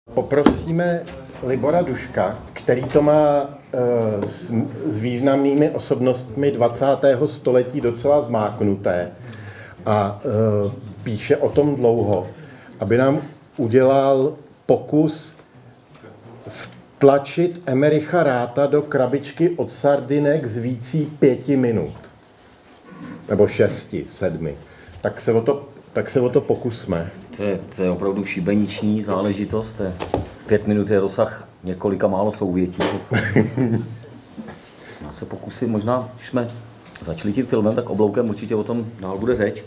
Poprosíme Libora Duška, který to má s významnými osobnostmi 20. století docela zmáknuté a píše o tom dlouho, aby nám udělal pokus vtlačit Emericha Ratha do krabičky od sardinek s vící 5 minut. Nebo 6, 7. Tak se o to pokusme. To je opravdu šibeniční záležitost. 5 minut je rozsah několika málo souvětí. Já se pokusím, možná, když jsme začali tím filmem, tak obloukem určitě o tom dál bude řeč.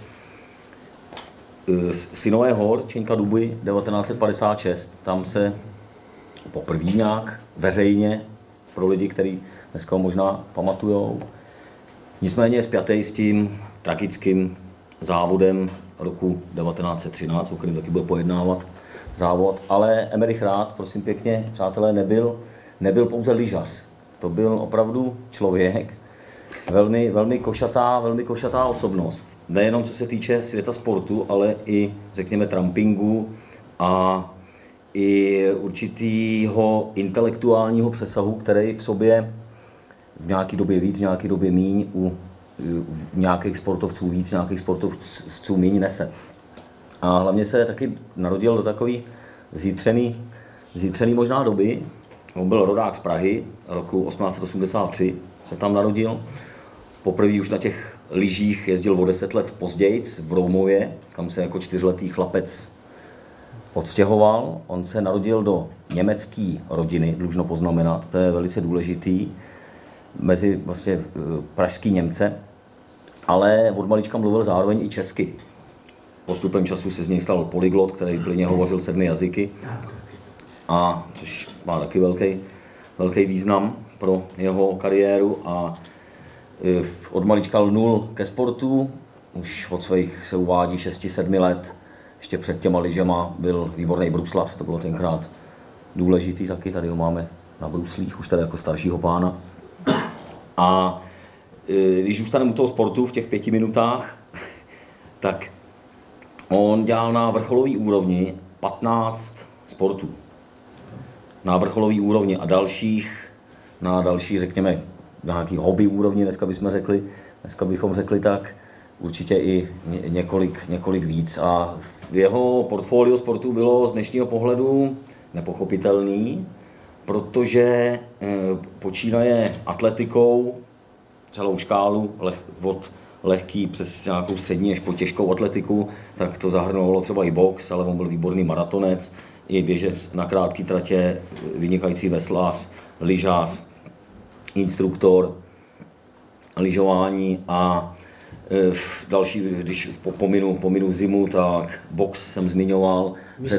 Synové hor, Čeňka Duby, 1956. Tam se poprvé nějak veřejně, pro lidi, kteří dneska možná pamatujou, nicméně je spjatý s tím tragickým závodem roku 1913, o kterém taky bude pojednávat závod. Ale Emerich Rath, prosím pěkně, přátelé, nebyl pouze lyžař. To byl opravdu člověk, velmi košatá osobnost. Nejenom co se týče světa sportu, ale i, řekněme, trampingu a i určitého intelektuálního přesahu, který v sobě v nějaké době víc, v nějaké době míň, u nějakých sportovců víc, nějakých sportovců míň nese. A hlavně se taky narodil do takové zítřený možná doby. On byl rodák z Prahy, roku 1883 se tam narodil. Poprvé už na těch lyžích jezdil o 10 let později v Broumově, kam se jako 4letý chlapec odstěhoval. On se narodil do německé rodiny, dlužno poznamenat, to je velice důležitý, mezi vlastně pražský Němce, ale od malička mluvil zároveň i česky. Postupem času se z něj stal polyglot, který plynně hovořil 7 jazyky, a což má taky velký význam pro jeho kariéru. A od malička lnul ke sportu, už od svých se uvádí 6-7 let. Ještě před těma lyžema byl výborný bruslař, to bylo tenkrát důležitý taky, tady ho máme na bruslích, už tady jako staršího pána. A když zůstaneme u toho sportu v těch 5 minutách, tak on dělal na vrcholové úrovni 15 sportů. Na vrcholové úrovni a na další, řekněme, nějaký hobby úrovni, dneska bychom řekli tak, určitě i několik víc. A v jeho portfolio sportů bylo z dnešního pohledu nepochopitelný, protože počínaje atletikou, celou škálu, od lehký přes nějakou střední až po těžkou atletiku, tak to zahrnovalo třeba i box, ale on byl výborný maratonec, i běžec na krátké tratě, vynikající veslář, lyžař, instruktor, lyžování a další, když pominu zimu, tak box jsem zmiňoval,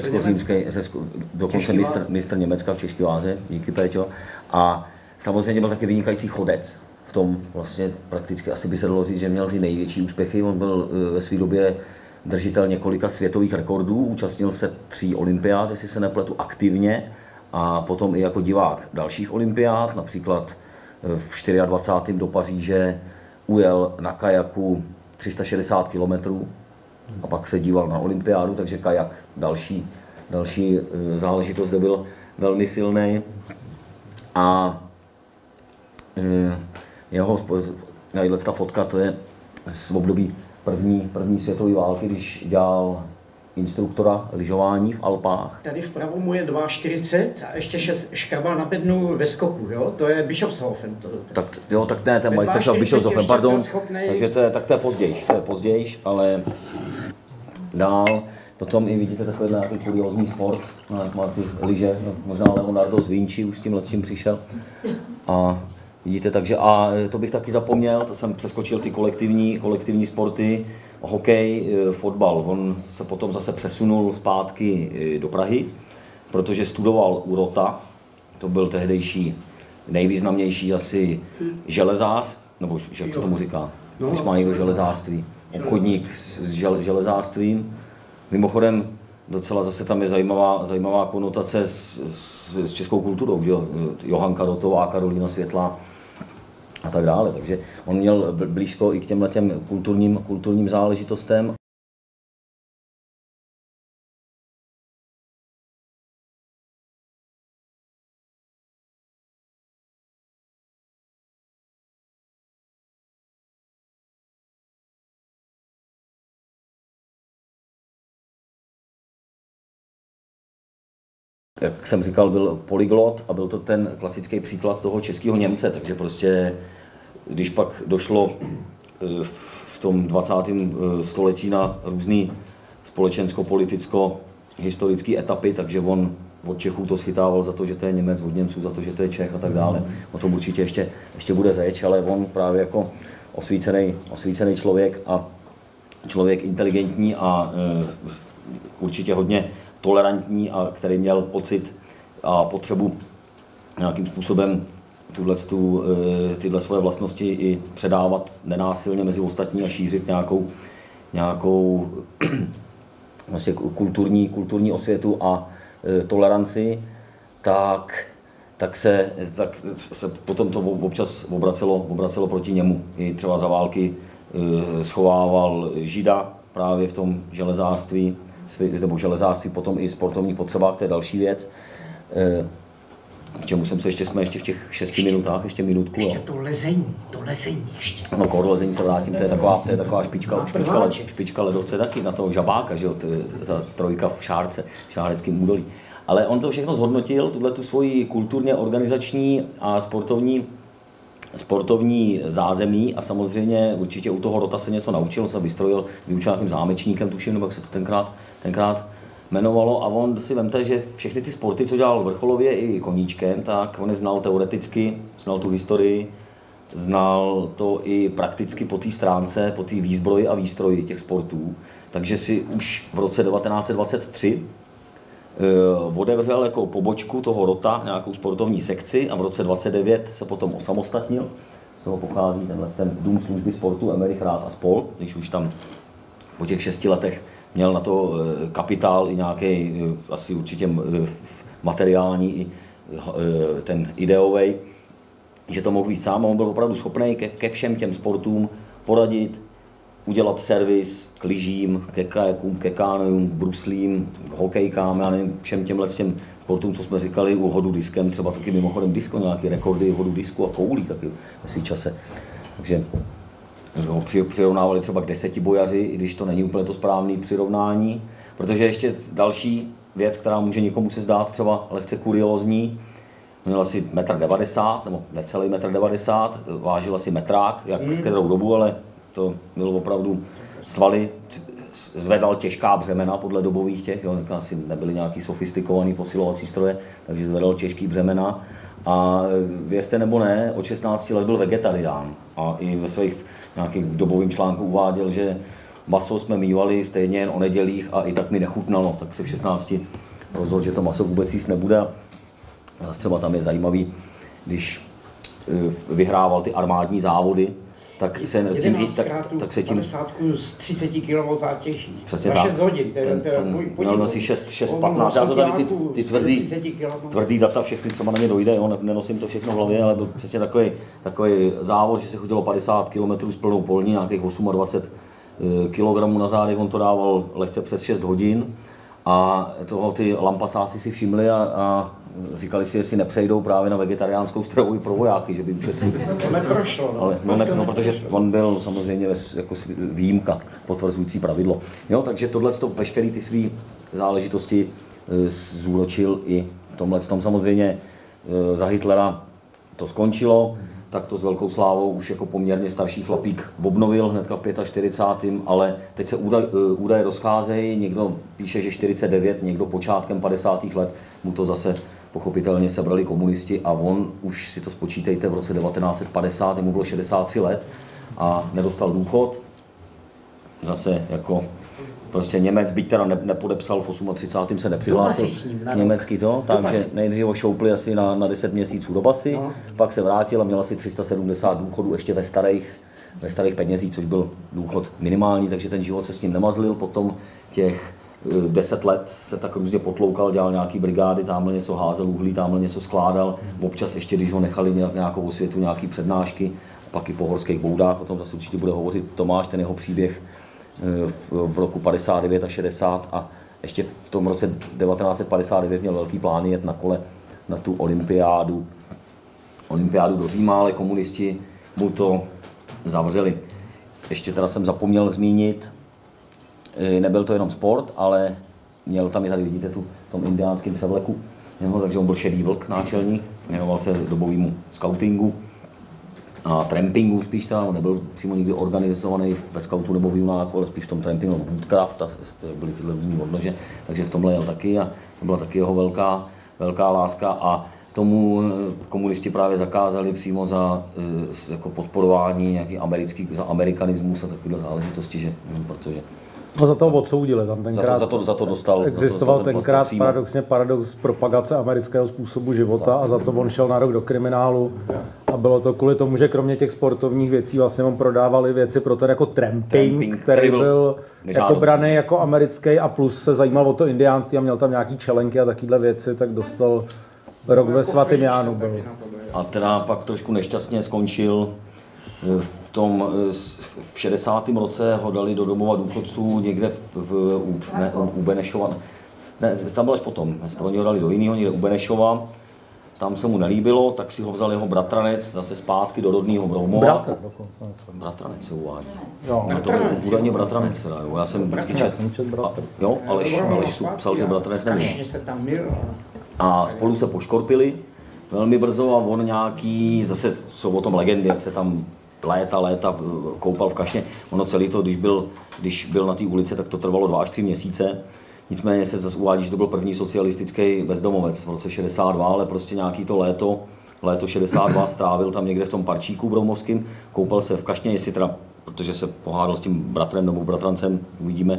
dokonce mistr Německa v české váze, díky Péťo. A samozřejmě byl taky vynikající chodec. V tom vlastně prakticky asi by se dalo říct, že měl ty největší úspěchy. On byl ve své době držitel několika světových rekordů, účastnil se 3 olympiád, jestli se nepletu, aktivně, a potom i jako divák dalších olympiád, například v 24. do Paříže ujel na kajaku 360 km a pak se díval na olympiádu, takže kajak další záležitost, kde byl velmi silný. A jeho ta fotka, to je z období první světové války, když dělal instruktora lyžování v Alpách. Tady vpravo mu je 2,40 a ještě škrabal na bednu ve skoku, jo? To je Bischofshofen. Tak ne, ten Meisterschaft Bischofshofen, pardon. Takže to je později, ale dál. Potom i vidíte takový nějaký kuriózní sport, má ty lyže, možná Leonardo z Vinci už s tím letím přišel. A vidíte, takže a to bych taky zapomněl, to jsem přeskočil ty kolektivní sporty, hokej, fotbal. On se potom zase přesunul zpátky do Prahy, protože studoval u Rota, to byl tehdejší nejvýznamnější asi železář, nebo jak se tomu říká, když má někdo železářství, obchodník s železářstvím. Mimochodem, docela zase tam je zajímavá konotace s českou kulturou, že jo? Johanka Rotová, Karolína Světlá a tak dále. Takže on měl blízko i k těmhletěm kulturním záležitostem. jak jsem říkal, byl polyglot a byl to ten klasický příklad toho českého Němce, takže prostě, když pak došlo v tom 20. století na různé společensko-politicko-historické etapy, takže on od Čechů to schytával za to, že to je Němec, od Němců za to, že to je Čech a tak dále. O tom určitě ještě bude řeč, ale on právě jako osvícený člověk a člověk inteligentní a určitě hodně tolerantní a který měl pocit a potřebu nějakým způsobem tyhle svoje vlastnosti i předávat nenásilně mezi ostatní a šířit nějakou vlastně kulturní osvětu a toleranci, tak se potom to občas obracelo proti němu. I třeba za války schovával Žida právě v tom železářství, nebo železářství potom i sportovních potřebách, to je další věc. K čemu jsme ještě v těch 6 minutách, ještě minutku. Ještě to lezení ještě. No, k lezení se vrátím, to je taková špička ledovce taky, na toho žabáka, že jo, ta trojka v šáreckém údolí. Ale on to všechno zhodnotil, tu svoji kulturně organizační a sportovní zázemí a samozřejmě určitě u toho Rota se něco naučil, se vystrojil, vyučil nějakým zámečníkem, tuším, nebo jak se to tenkrát jmenovalo, a on si vemte, že všechny ty sporty, co dělal vrcholově i koníčkem, tak on je znal teoreticky, znal tu historii, znal to i prakticky po té stránce, po té výzbroji a výstroji těch sportů. Takže si už v roce 1923 otevřel jako pobočku toho Rota nějakou sportovní sekci a v roce 1929 se potom osamostatnil. Z toho pochází ten Dům služby sportu Emerich Rath a spol., když už tam po těch 6 letech měl na to kapitál i nějaký asi určitě materiální i ten ideový, že to mohl být sám, on byl opravdu schopný ke všem těm sportům poradit, udělat servis k lyžím, ke kajakům, ke kánoům, bruslím, hokejkám, já nevím, všem těm sportům, co jsme říkali, u hodu diskem, třeba taky mimochodem disko, nějaké rekordy hodu disku a koulí taky ve svý čase. Takže ho přirovnávali třeba k 10 bojaři, i když to není úplně to správné přirovnání, protože ještě další věc, která může někomu se zdát třeba lehce kuriózní, měl asi 1,90 m, nebo necelý 1,90 m, vážil asi metrák, jak v kterou dobu, ale to bylo opravdu svaly, zvedal těžká břemena podle dobových těch, jo, asi nebyly nějaký sofistikovaný posilovací stroje, takže zvedal těžký břemena. A vězte nebo ne, od 16 let byl vegetarián a i ve svých nějakých dobovým článku uváděl, že maso jsme mívali stejně jen o nedělích a i tak mi nechutnalo, tak se v 16 rozhodl, že to maso vůbec jíst nebude. A třeba tam je zajímavý, když vyhrával ty armádní závody, tak se tím 50 z 30 kg zátěží. Přesně za tak. 6 hodin. Měl asi 6-15. Já to tady ty tvrdý data všechny třeba na mě dojde, jo, nenosím to všechno v hlavě, ale byl přesně takový závod, že se chodilo 50 km s plnou polní, nějakých 28 kg na zádech, on to dával lehce přes 6 hodin. A toho ty lampasáci si všimli a říkali si, jestli nepřejdou právě na vegetariánskou stravu i pro vojáky, že by ušetřili. To neprošlo. Ale, protože on byl samozřejmě jako výjimka, potvrzující pravidlo. Jo, takže tohle veškeré ty své záležitosti zúročil i v tomhle tom. Samozřejmě za Hitlera to skončilo, tak to s velkou slávou už jako poměrně starší chlapík obnovil hnedka v 45. Ale teď se údaje rozcházejí, někdo píše, že 49, někdo počátkem 50. let, mu to zase pochopitelně sebrali komunisti a on už si to spočítejte v roce 1950, mu bylo 63 let a nedostal důchod. Zase jako prostě Němec, byť teda nepodepsal v 38. se nepřihlásil německý to, takže nejdřív ho šoupli asi na 10 měsíců do basy, pak se vrátil a měl asi 370 důchodů ještě ve starých penězích, což byl důchod minimální, takže ten život se s ním nemazlil. Potom těch 10 let se tak různě potloukal, dělal nějaký brigády, tamhle něco házel uhlí, tamhle něco skládal, občas ještě, když ho nechali nějakou osvětu, nějaký přednášky, pak i po horských boudách, o tom zase určitě bude hovořit Tomáš, ten jeho příběh v roku 59 a 60 a ještě v tom roce 1959 měl velký plány jet na kole na tu olympiádu do Říma, ale komunisti mu to zavřeli. Ještě teda jsem zapomněl zmínit, nebyl to jenom sport, ale měl tam, i tady vidíte tu v tom indiánském převleku, takže on byl šedý vlk, náčelník, věnoval se dobovému skautingu a trampingu spíš, on nebyl přímo nikdy organizovaný ve skautu nebo v junáku, ale spíš v tom trampingu, Woodcraft, byly tyhle různý odnože, takže v tomhle jel taky a to byla taky jeho velká láska a tomu komunisti právě zakázali přímo za jako podporování nějaký za amerikanismus a takovéhle záležitosti, že protože a za to odsoudili tam tenkrát. Za to dostal. Existoval tenkrát paradox propagace amerického způsobu života a za to on šel na rok do kriminálu. A bylo to kvůli tomu, že kromě těch sportovních věcí vlastně on prodávali věci pro ten jako tramping, který byl jako braný jako americký a plus se zajímal o to indiánství a měl tam nějaký čelenky a takovéhle věci, tak dostal rok ve Svatém Jánu byl. A teda pak trošku nešťastně skončil v 60. roce ho dali do domova důchodců někde u Benešova. Ne, tam byl až potom. Oni ho dali do jiného, někde u Benešova. Tam se mu nelíbilo, tak si ho vzal jeho bratranec zase zpátky do rodného Broumova. Bratranec se uvádí. To byl údajně bratranec. Já jsem vždycky jo, Aleš psal, že bratranec není. A spolu se poškorpili velmi brzo a on nějaký, zase jsou o tom legendy, jak se tam léta koupal v kašně. Ono celý to, když byl na té ulici, tak to trvalo 2 až 3 měsíce. Nicméně se zase uvádí, že to byl první socialistický bezdomovec v roce 62, ale prostě nějaký to léto 62 strávil tam někde v tom parčíku broumovským, koupal se v kašně, jestli teda, protože se pohádal s tím bratrem nebo bratrancem, uvidíme.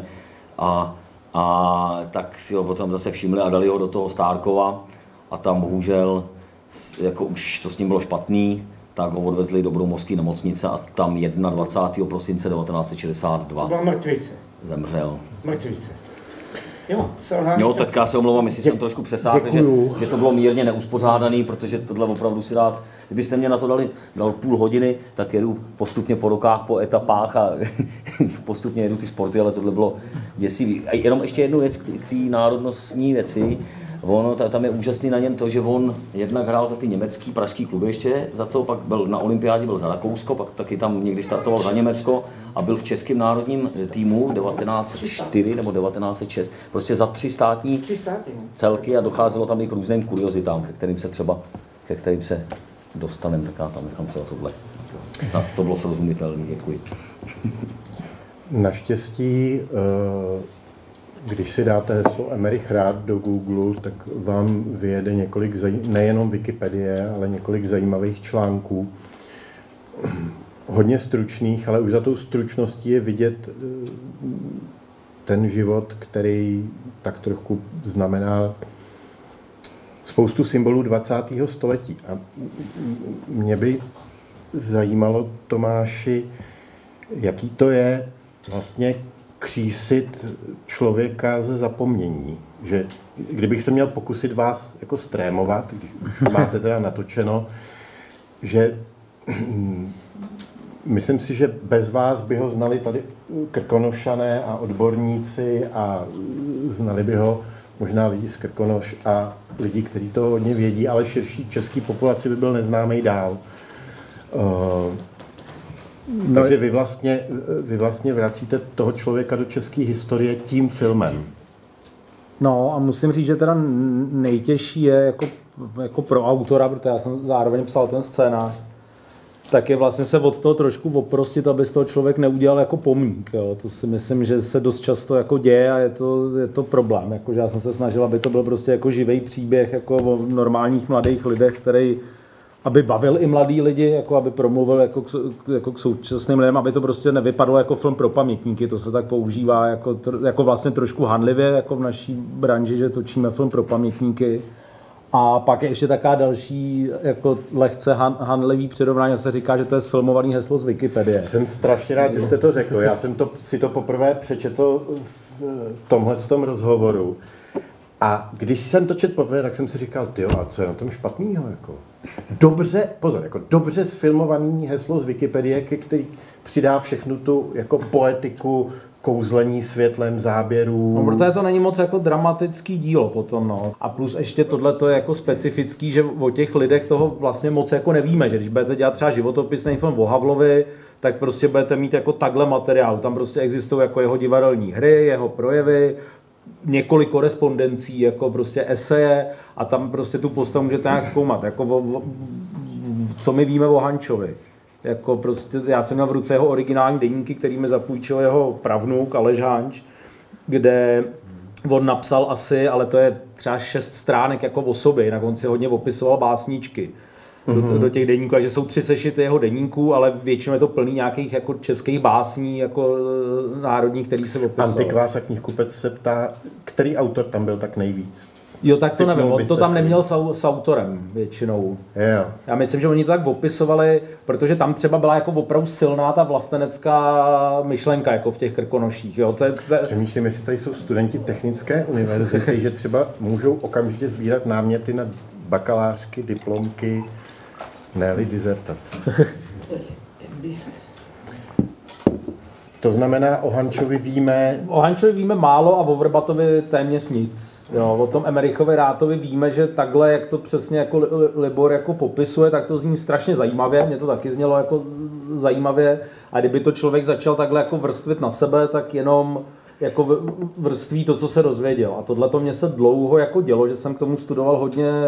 A tak si ho potom zase všimli a dali ho do toho Stárkova a tam bohužel, jako už to s ním bylo špatný, tak ho odvezli do broumovské nemocnice a tam 21. prosince 1962 byla mrtvice. Zemřel. Mrtvice. Jo, tak já se omlouvám, jestli jsem trošku přesáhl, že to bylo mírně neuspořádaný, protože tohle opravdu si dát, kdybyste mě na to dal půl hodiny, tak jedu postupně po rokách, po etapách a postupně jedu ty sporty, ale tohle bylo děsivý. A jenom ještě jednu věc k té národnostní věci. Tam je úžasný na něm to, že on jednak hrál za ty německý pražský kluby ještě, za to pak byl na olympiádě, byl za Rakousko, pak taky tam někdy startoval za Německo a byl v českém národním týmu 1904 nebo 1906. Prostě za 3 státní celky a docházelo tam i k různým kuriozitám, ke kterým se dostaneme, tak já tam nechám třeba tohle. Snad to bylo srozumitelné, děkuji. Naštěstí když si dáte heslo Emerich Rath do Google, tak vám vyjede několik, nejenom Wikipedie, ale několik zajímavých článků. Hodně stručných, ale už za tou stručností je vidět ten život, který tak trochu znamená spoustu symbolů 20. století. A mě by zajímalo, Tomáši, jaký to je vlastně křísit člověka ze zapomnění. Že kdybych se měl pokusit vás jako strémovat, když už máte teda natočeno, že myslím si, že bez vás by ho znali tady Krkonošané a odborníci a znali by ho možná lidi z Krkonoš a lidi, kteří to hodně vědí, ale širší český populaci by byl neznámý dál. Takže vy vlastně vracíte toho člověka do české historie tím filmem. No a musím říct, že teda nejtěžší je jako pro autora, protože já jsem zároveň psal ten scénář, tak je vlastně se od toho trošku oprostit, aby z toho člověk neudělal jako pomník. Jo. To si myslím, že se dost často jako děje a je to problém. Jako, že já jsem se snažil, aby to byl prostě jako živý příběh jako o normálních mladých lidech, který aby bavil i mladý lidi, jako aby promluvil jako k současným lidem, aby to prostě nevypadlo jako film pro pamětníky. To se tak používá jako vlastně trošku hanlivě jako v naší branži, že točíme film pro pamětníky. A pak je ještě taká další jako lehce hanlivý přirovnání, se říká, že to je sfilmovaný heslo z Wikipedie. Jsem strašně rád, že jste to řekl. Já jsem si to poprvé přečetl v tomhletom rozhovoru. A když jsem to četl poprvé, tak jsem si říkal, tyjo, a co je na tom špatného? Jako? Dobře sfilmovaný heslo z Wikipedie, který přidá všechnu tu jako poetiku, kouzlení světlem, záběrů. No, protože to není moc jako dramatický dílo potom, no. A plus ještě tohle to je jako specifický, že o těch lidech toho vlastně moc jako nevíme, že když budete dělat třeba životopisný film o Havlovi, tak prostě budete mít jako takhle materiál. Tam prostě existují jako jeho divadelní hry, jeho projevy, několik korespondencí, jako prostě eseje a tam prostě tu postavu můžete nějak zkoumat, jako co my víme o Hančovi. Jako prostě, já jsem měl v ruce jeho originální deníky, který mi zapůjčil jeho pravnuk Aleš Hanč, kde on napsal asi, ale to je třeba 6 stránek jako o sobě, jinak on si hodně opisoval básničky do těch deníků, takže jsou 3 sešity jeho deníků, ale většinou je to plný nějakých jako českých básní, jako národních, který se opisoval. Antikvář a knihkupec se ptá, který autor tam byl tak nejvíc? Jo, tak to nevím, on to tam neměl s autorem většinou. Yeah. Já myslím, že oni to tak opisovali, protože tam třeba byla jako opravdu silná ta vlastenecká myšlenka jako v těch Krkonoších. Jo. Přemýšlím, jestli tady jsou studenti technické univerzity, že třeba můžou okamžitě sbírat náměty na bakalářky, diplomky, ne-li dizertace. To znamená, o Hančovi víme málo a o Vrbatovi téměř nic. Jo, o tom Emerichovi Rátovi víme, že takhle, jak to přesně jako Libor jako popisuje, tak to zní strašně zajímavě. Mně to taky znělo jako zajímavě. A kdyby to člověk začal takhle jako vrstvit na sebe, tak jenom jako vrství to, co se dozvěděl. A tohle to mě se dlouho jako dělo, že jsem k tomu studoval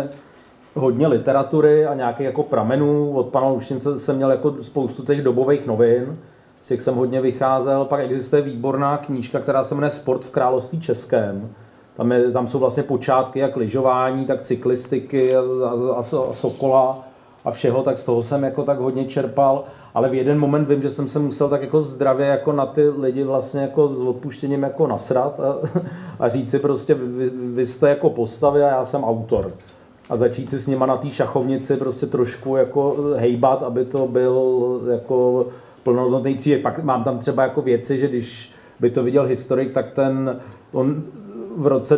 hodně literatury a nějakých jako pramenů. Od pana Luštince jsem měl jako spoustu těch dobových novin. Z těch jsem hodně vycházel. Pak existuje výborná knížka, která se jmenuje Sport v království českém. Tam jsou vlastně počátky jak lyžování, tak cyklistiky a Sokola a všeho, tak z toho jsem jako tak hodně čerpal. Ale v jeden moment vím, že jsem se musel tak jako zdravě jako na ty lidi vlastně jako s odpuštěním jako nasrat a říct si prostě vy jste jako postavy a já jsem autor. A začít si s nima na té šachovnici prostě trošku jako hejbat, aby to byl jako plnohodnotný příběh. Pak mám tam třeba jako věci, že když by to viděl historik, tak on v roce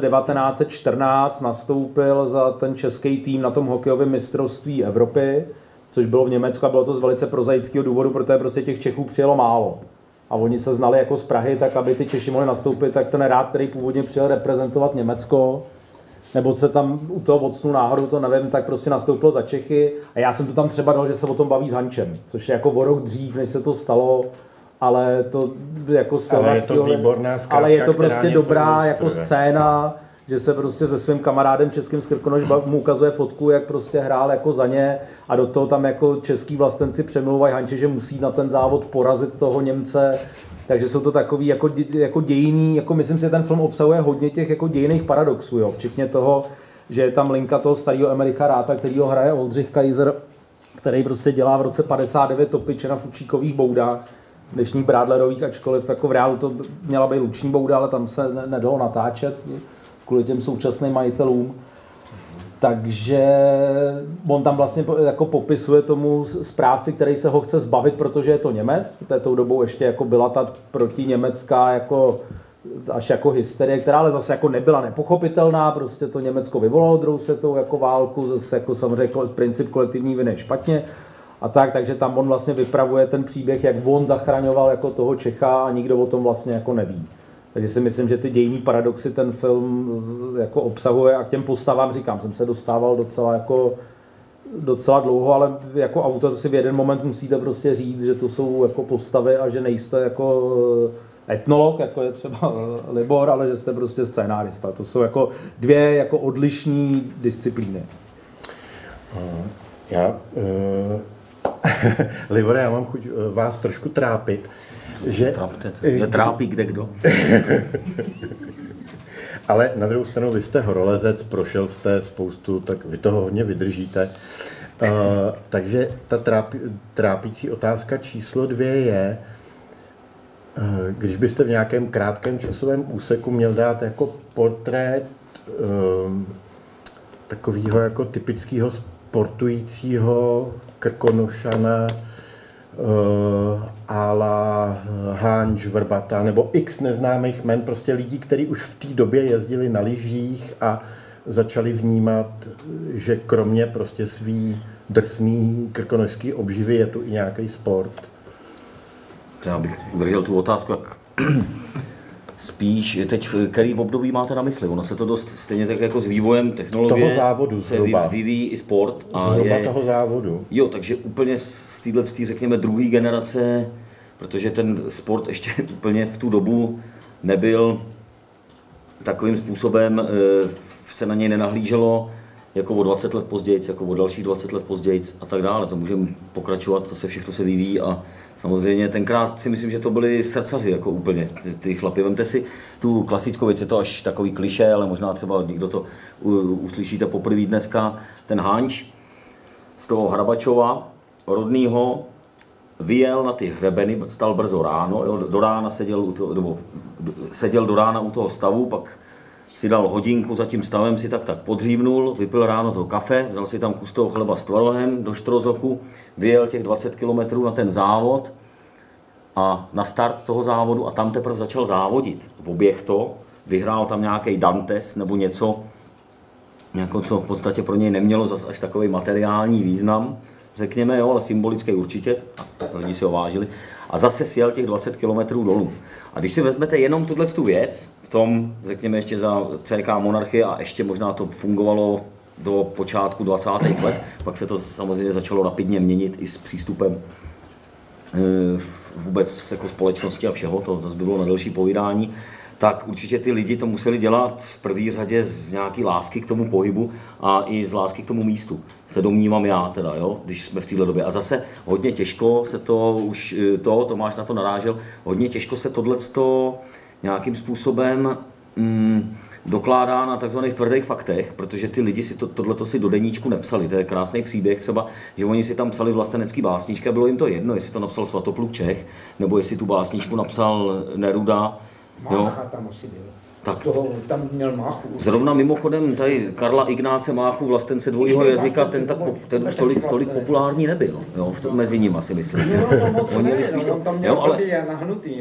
1914 nastoupil za ten český tým na tom hokejovém mistrovství Evropy, což bylo v Německu a bylo to z velice prozaického důvodu, protože prostě těch Čechů přijelo málo. A oni se znali jako z Prahy, tak aby ty Češi mohli nastoupit, tak ten Rád, který původně přijel reprezentovat Německo, nebo se tam u toho odsnul náhodou, to nevím, tak prostě nastoupil za Čechy. A já jsem to tam třeba dal, že se o tom baví s Hančem, což je jako o rok dřív, než se to stalo, ale to jako z ale je to výborná zkrátka, ale je to prostě dobrá jako scéna, že se prostě se svým kamarádem českým z Krkonoš mu ukazuje fotku, jak prostě hrál jako za ně a do toho tam jako český vlastenci přemlouvají Hanče, že musí na ten závod porazit toho Němce. Takže jsou to takový jako dějinný, jako myslím si, že ten film obsahuje hodně těch jako dějinných paradoxů, jo, včetně toho, že je tam linka toho starého Emericha Ráta, který ho hraje Oldřich Kaiser, který prostě dělá v roce 59 topiče na fučíkových boudách, dnešních brádlerových, ačkoliv jako v reálu to měla být luční bouda, ale tam se nedalo natáčet kvůli těm současným majitelům. Takže on tam vlastně jako popisuje tomu správci, který se ho chce zbavit, protože je to Němec. V této dobou ještě jako byla ta protiněmecká jako až jako hysterie, která ale zase jako nebyla nepochopitelná, prostě to Německo vyvolalo druhou světovou jako válku, zase jako samozřejmě princip kolektivní viny je špatně a tak, takže tam on vlastně vypravuje ten příběh, jak on zachraňoval jako toho Čecha a nikdo o tom vlastně jako neví. Takže si myslím, že ty dějinný paradoxy ten film jako obsahuje a k těm postavám, říkám, jsem se dostával docela dlouho, ale jako autor si v jeden moment musíte prostě říct, že to jsou jako postavy a že nejste jako etnolog, jako je třeba Libor, ale že jste prostě scénárista. To jsou jako dvě jako odlišné disciplíny. Libore, já mám chuť vás trošku trápit. Že mě trápí kdekdo. Ale na druhou stranu vy jste horolezec, prošel jste spoustu, tak vy toho hodně vydržíte. Takže ta trápící otázka číslo 2 je, když byste v nějakém krátkém časovém úseku měl dát jako portrét takového jako typického sportujícího Krkonošana, ála Hanč, Vrbata, nebo x neznámých jmen, prostě lidí, kteří už v té době jezdili na lyžích a začali vnímat, že kromě prostě svý drsný krkonošský obživy je tu i nějaký sport. Já bych udržel tu otázku, jak spíš teď, který v období máte na mysli? Ono se to dost stejně tak jako s vývojem technologie toho závodu se vyvíjí i sport. A zhruba toho závodu. Jo, takže úplně z této, řekněme, druhé generace, protože ten sport ještě úplně v tu dobu nebyl takovým způsobem se na něj nenahlíželo jako o 20 let později, jako o dalších 20 let později a tak dále. To můžeme pokračovat, všechno se vyvíjí a samozřejmě tenkrát si myslím, že to byli srdcaři jako úplně, ty chlapi. Vemte si tu klasickou věc, je to až takový klišé, ale možná třeba někdo to uslyšíte poprvé dneska, ten Hanč z toho Hrabačova rodnýho vyjel na ty hřebeny, stal brzo ráno, jo, do rána seděl do rána u toho stavu, pak si dal hodinku za tím stavem, si tak podříbnul, vypil ráno to kafe, vzal si tam kus toho chleba s tvarohem do Štrozoku, vyjel těch 20 kilometrů na ten závod a na start toho závodu a tam teprve začal závodit. Oběh to, vyhrál tam nějaký Dantes nebo něco, jako co v podstatě pro něj nemělo zas až takový materiální význam, řekněme, jo, ale symbolický určitě, lidi si ho vážili. A zase sjel těch 20 kilometrů dolů. A když si vezmete jenom tuto věc, v tom, řekněme ještě za CK Monarchie a ještě možná to fungovalo do počátku 20. let, pak se to samozřejmě začalo rapidně měnit i s přístupem vůbec jako společnosti a všeho, to zase bylo na delší povídání, tak určitě ty lidi to museli dělat v první řadě z nějaký lásky k tomu pohybu a i z lásky k tomu místu. Se domnívám já teda, jo, když jsme v této době. A zase hodně těžko se to už, Tomáš na to narážel, hodně těžko se tohleto nějakým způsobem dokládá na takzvaných tvrdých faktech, protože ty lidi si tohleto si do deníčku nepsali. To je krásný příběh třeba, že oni si tam psali vlastenecký básničky a bylo jim to jedno, jestli to napsal Svatopluk Čech, nebo jestli tu básničku napsal Neruda. Mácha tam asi byl. Tak, tam měl Máchu. Zrovna mimochodem tady Karla Ignáce Máchu, vlastence dvojího jazyka, ten už tolik populární nebyl, jo, mezi nimi si myslím. On tam měl nahnutý.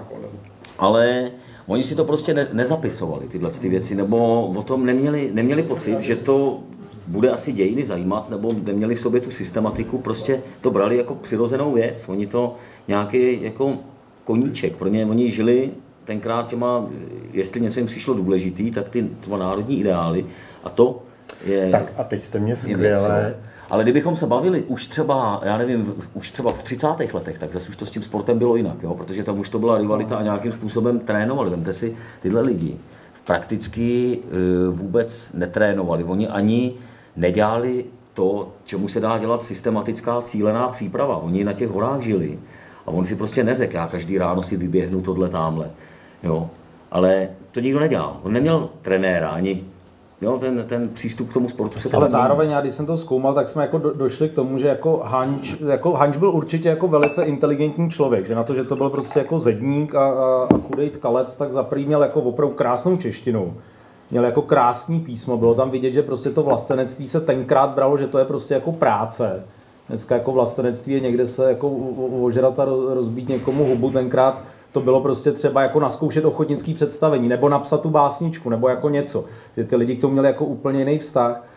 Ale oni si to prostě nezapisovali, tyhle věci, nebo o tom neměli pocit, že to bude asi dějiny zajímat, nebo neměli v sobě tu systematiku, prostě to brali jako přirozenou věc. Oni to nějaký jako koníček, pro ně oni žili tenkrát těma, jestli něco jim přišlo důležitý, tak ty třeba národní ideály a to je... Tak a teď jste mě skvěle... Ale kdybychom se bavili už třeba, já nevím, už třeba v 30. letech, tak zase už to s tím sportem bylo jinak, jo? Protože tam už to byla rivalita a nějakým způsobem trénovali. Vemte si, tyhle lidi prakticky vůbec netrénovali. Oni ani nedělali to, čemu se dá dělat systematická cílená příprava. Oni na těch horách žili a on si prostě neřekl, já každý ráno si vyběhnu tohle támhle. Jo? Ale to nikdo nedělal. On neměl trenéra ani. Jo, ten přístup k tomu sportu se... Ale zároveň, já když jsem to zkoumal, tak jsme jako došli k tomu, že jako Hanč byl určitě jako velice inteligentní člověk, že na to, že to byl prostě jako zedník a chudej tkalec, tak zaprý měl jako opravdu krásnou češtinu. Měl jako krásný písmo, bylo tam vidět, že prostě to vlastenectví se tenkrát bralo, že to je prostě jako práce. Dneska jako vlastenectví je někde se jako ožrat a rozbít někomu hubu, tenkrát to bylo prostě třeba jako naskoušet ochotnický představení, nebo napsat tu básničku, nebo jako něco. Že ty lidi k tomu měli jako úplně jiný vztah.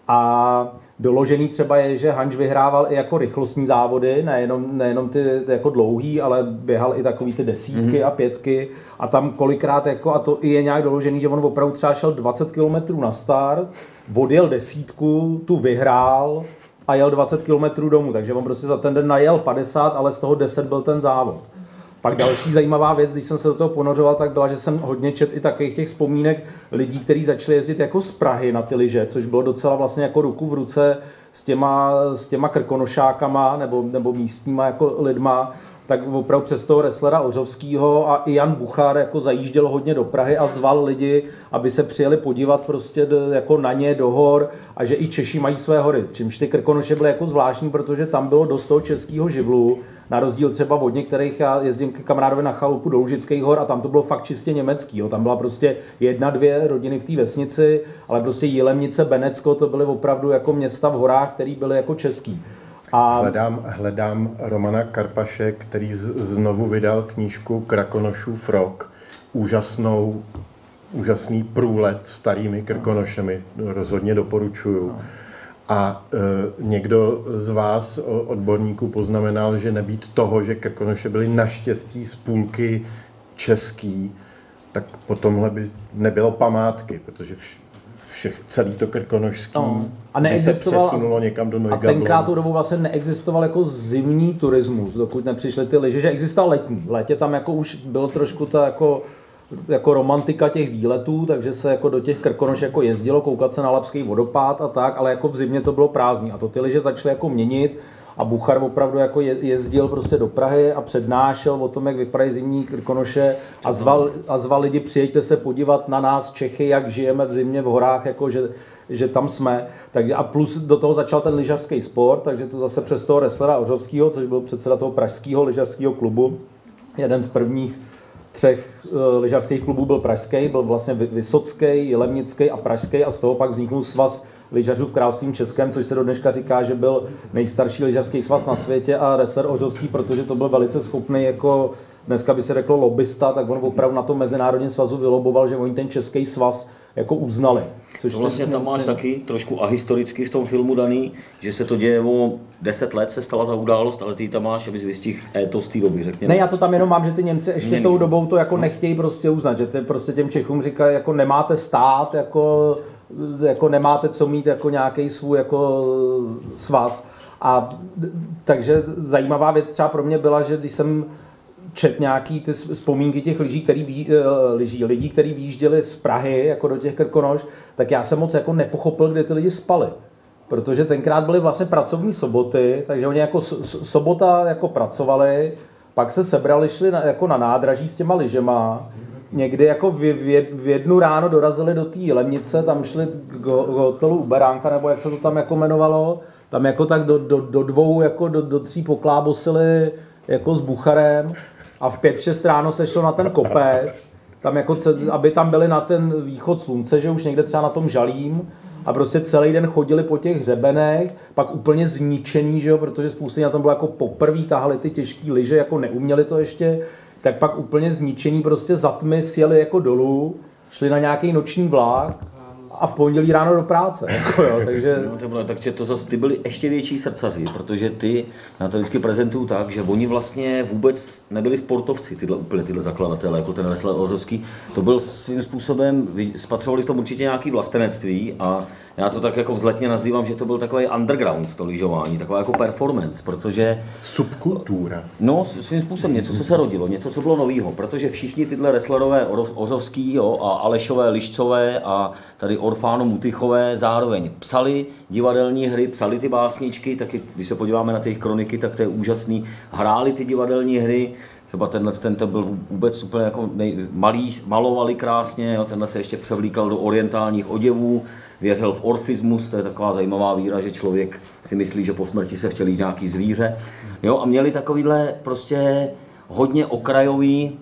A doložený třeba je, že Hanč vyhrával i jako rychlostní závody, nejenom ty jako dlouhý, ale běhal i takový ty desítky a pětky. A tam kolikrát jako, a to i je nějak doložený, že on opravdu třeba šel 20 km na start, odjel desítku, tu vyhrál a jel 20 km domů. Takže on prostě za ten den najel 50, ale z toho 10 byl ten závod. Pak další zajímavá věc, když jsem se do toho ponořoval, tak byla, že jsem hodně četl i takových těch vzpomínek lidí, kteří začali jezdit jako z Prahy na ty lyže, což bylo docela vlastně jako ruku v ruce s těma krkonošákama nebo místníma jako lidma, tak opravdu přes toho wrestlera Ořovskýho a i Jan Buchar jako zajížděl hodně do Prahy a zval lidi, aby se přijeli podívat prostě jako na ně do hor a že i Češi mají své hory. Čímž ty Krkonoše byly jako zvláštní, protože tam bylo dost toho českého živlu, na rozdíl třeba od některých, já jezdím k kamarádovi na chalupu do Lužických hor a tam to bylo fakt čistě německý. Jo. Tam byla prostě 1-2 rodiny v té vesnici, ale prostě Jilemnice, Benecko, to byly opravdu jako města v horách, které byly jako český. A... Hledám Romana Karpaše, který znovu vydal knížku Krakonošův rok. Úžasný průlet starými Krkonošemi. Rozhodně doporučuju. A někdo z vás, odborníků, poznamenal, že nebýt toho, že Krkonoše byly naštěstí z půlky český, tak potom by nebylo památky, protože celý to krkonošský by se přesunulo někam do Neugablonz. A tenkrát tu dobu vlastně neexistoval jako zimní turismus, dokud nepřišly ty lyže, že existoval letní. V létě tam jako už bylo trošku ta jako jako romantika těch výletů, takže se jako do těch Krkonoš jako jezdilo, koukat se na Labský vodopád a tak, ale jako v zimě to bylo prázdný a to ty lyže začaly jako měnit a Buchar opravdu jako jezdil prostě do Prahy a přednášel o tom, jak vypadají zimní Krkonoše a zval lidi, přijeďte se podívat na nás Čechy, jak žijeme v zimě v horách, jako že tam jsme. Tak, a plus do toho začal ten lyžařský sport, takže to zase přes toho wrestlera Ořovského, což byl předseda toho pražského lyžařského klubu, jeden z prvních 3 lyžařských klubů byl pražský, byl vlastně Vysocký, Jilemnický a pražský a z toho pak vzniknul svaz lyžařů v Království českém, což se do dneška říká, že byl nejstarší lyžařský svaz na světě a wrestler Ořovský, protože to byl velice schopný, jako dneska by se řeklo lobista, tak on opravdu na tom mezinárodním svazu vyloboval, že oni ten český svaz jako uznali. Což to vlastně tam máš taky trošku ahistoricky v tom filmu daný, že se to děje o 10 let se stala ta událost, ale ty tam máš, abys vystihl étos té doby, řekněme. Ne, já to tam jenom mám, že ty Němci ještě tou dobou to jako nechtějí prostě uznat, že ty prostě těm Čechům říkají, jako nemáte stát, jako nemáte co mít jako nějaký svůj jako svaz. A takže zajímavá věc třeba pro mě byla, že když jsem čet nějaký ty vzpomínky těch lidí, kteří vyjížděli z Prahy jako do těch Krkonoš, tak já jsem moc jako nepochopil, kde ty lidi spali. Protože tenkrát byly vlastně pracovní soboty, takže oni jako sobota jako pracovali, pak se sebrali, šli jako na nádraží s těma lyžema, někdy jako v 1 ráno dorazili do té Jilemnice, tam šli k hotelu Beránka, nebo jak se to tam jako jmenovalo, tam jako tak do 2, jako do 3 poklábosili jako s Bucharem a v 5-6 ráno se šlo na ten kopec, tam jako, aby tam byli na ten východ slunce, že už někde třeba na tom Žalím a prostě celý den chodili po těch hřebenech, pak úplně zničený, že jo, protože spousta na tom bylo jako poprvé, tahali ty těžký lyže, jako neuměli to ještě, tak pak úplně zničený prostě za tmy sjeli jako dolů, šli na nějaký noční vlak a v pondělí ráno do práce. Jako jo, takže... No, takže to zase ty byli ještě větší srdcaři, protože ty na to vždycky prezentují tak, že oni vlastně vůbec nebyli sportovci, tyhle zakladatelé, jako ten wrestler Ořovský. To byl svým způsobem, spatřovali v tom určitě nějaký vlastenectví a já to tak jako vzletně nazývám, že to byl takový underground, to lyžování, taková jako performance, protože... Subkultura. No, svým způsobem něco, co se rodilo, něco, co bylo novýho, protože všichni tyhle wrestlerové Ořovský, jo, a Alešové, Lišcové a tady Orfáno Mutychové zároveň psali divadelní hry, psali ty básničky, taky když se podíváme na těch kroniky, tak to je úžasný, hráli ty divadelní hry, třeba ten byl vůbec úplně jako malovali krásně, jo, tenhle se ještě převlíkal do orientálních oděvů, věřil v orfismus, to je taková zajímavá víra, že člověk si myslí, že po smrti se vtělí nějaký zvíře, jo, a měli takovýhle prostě hodně okrajový,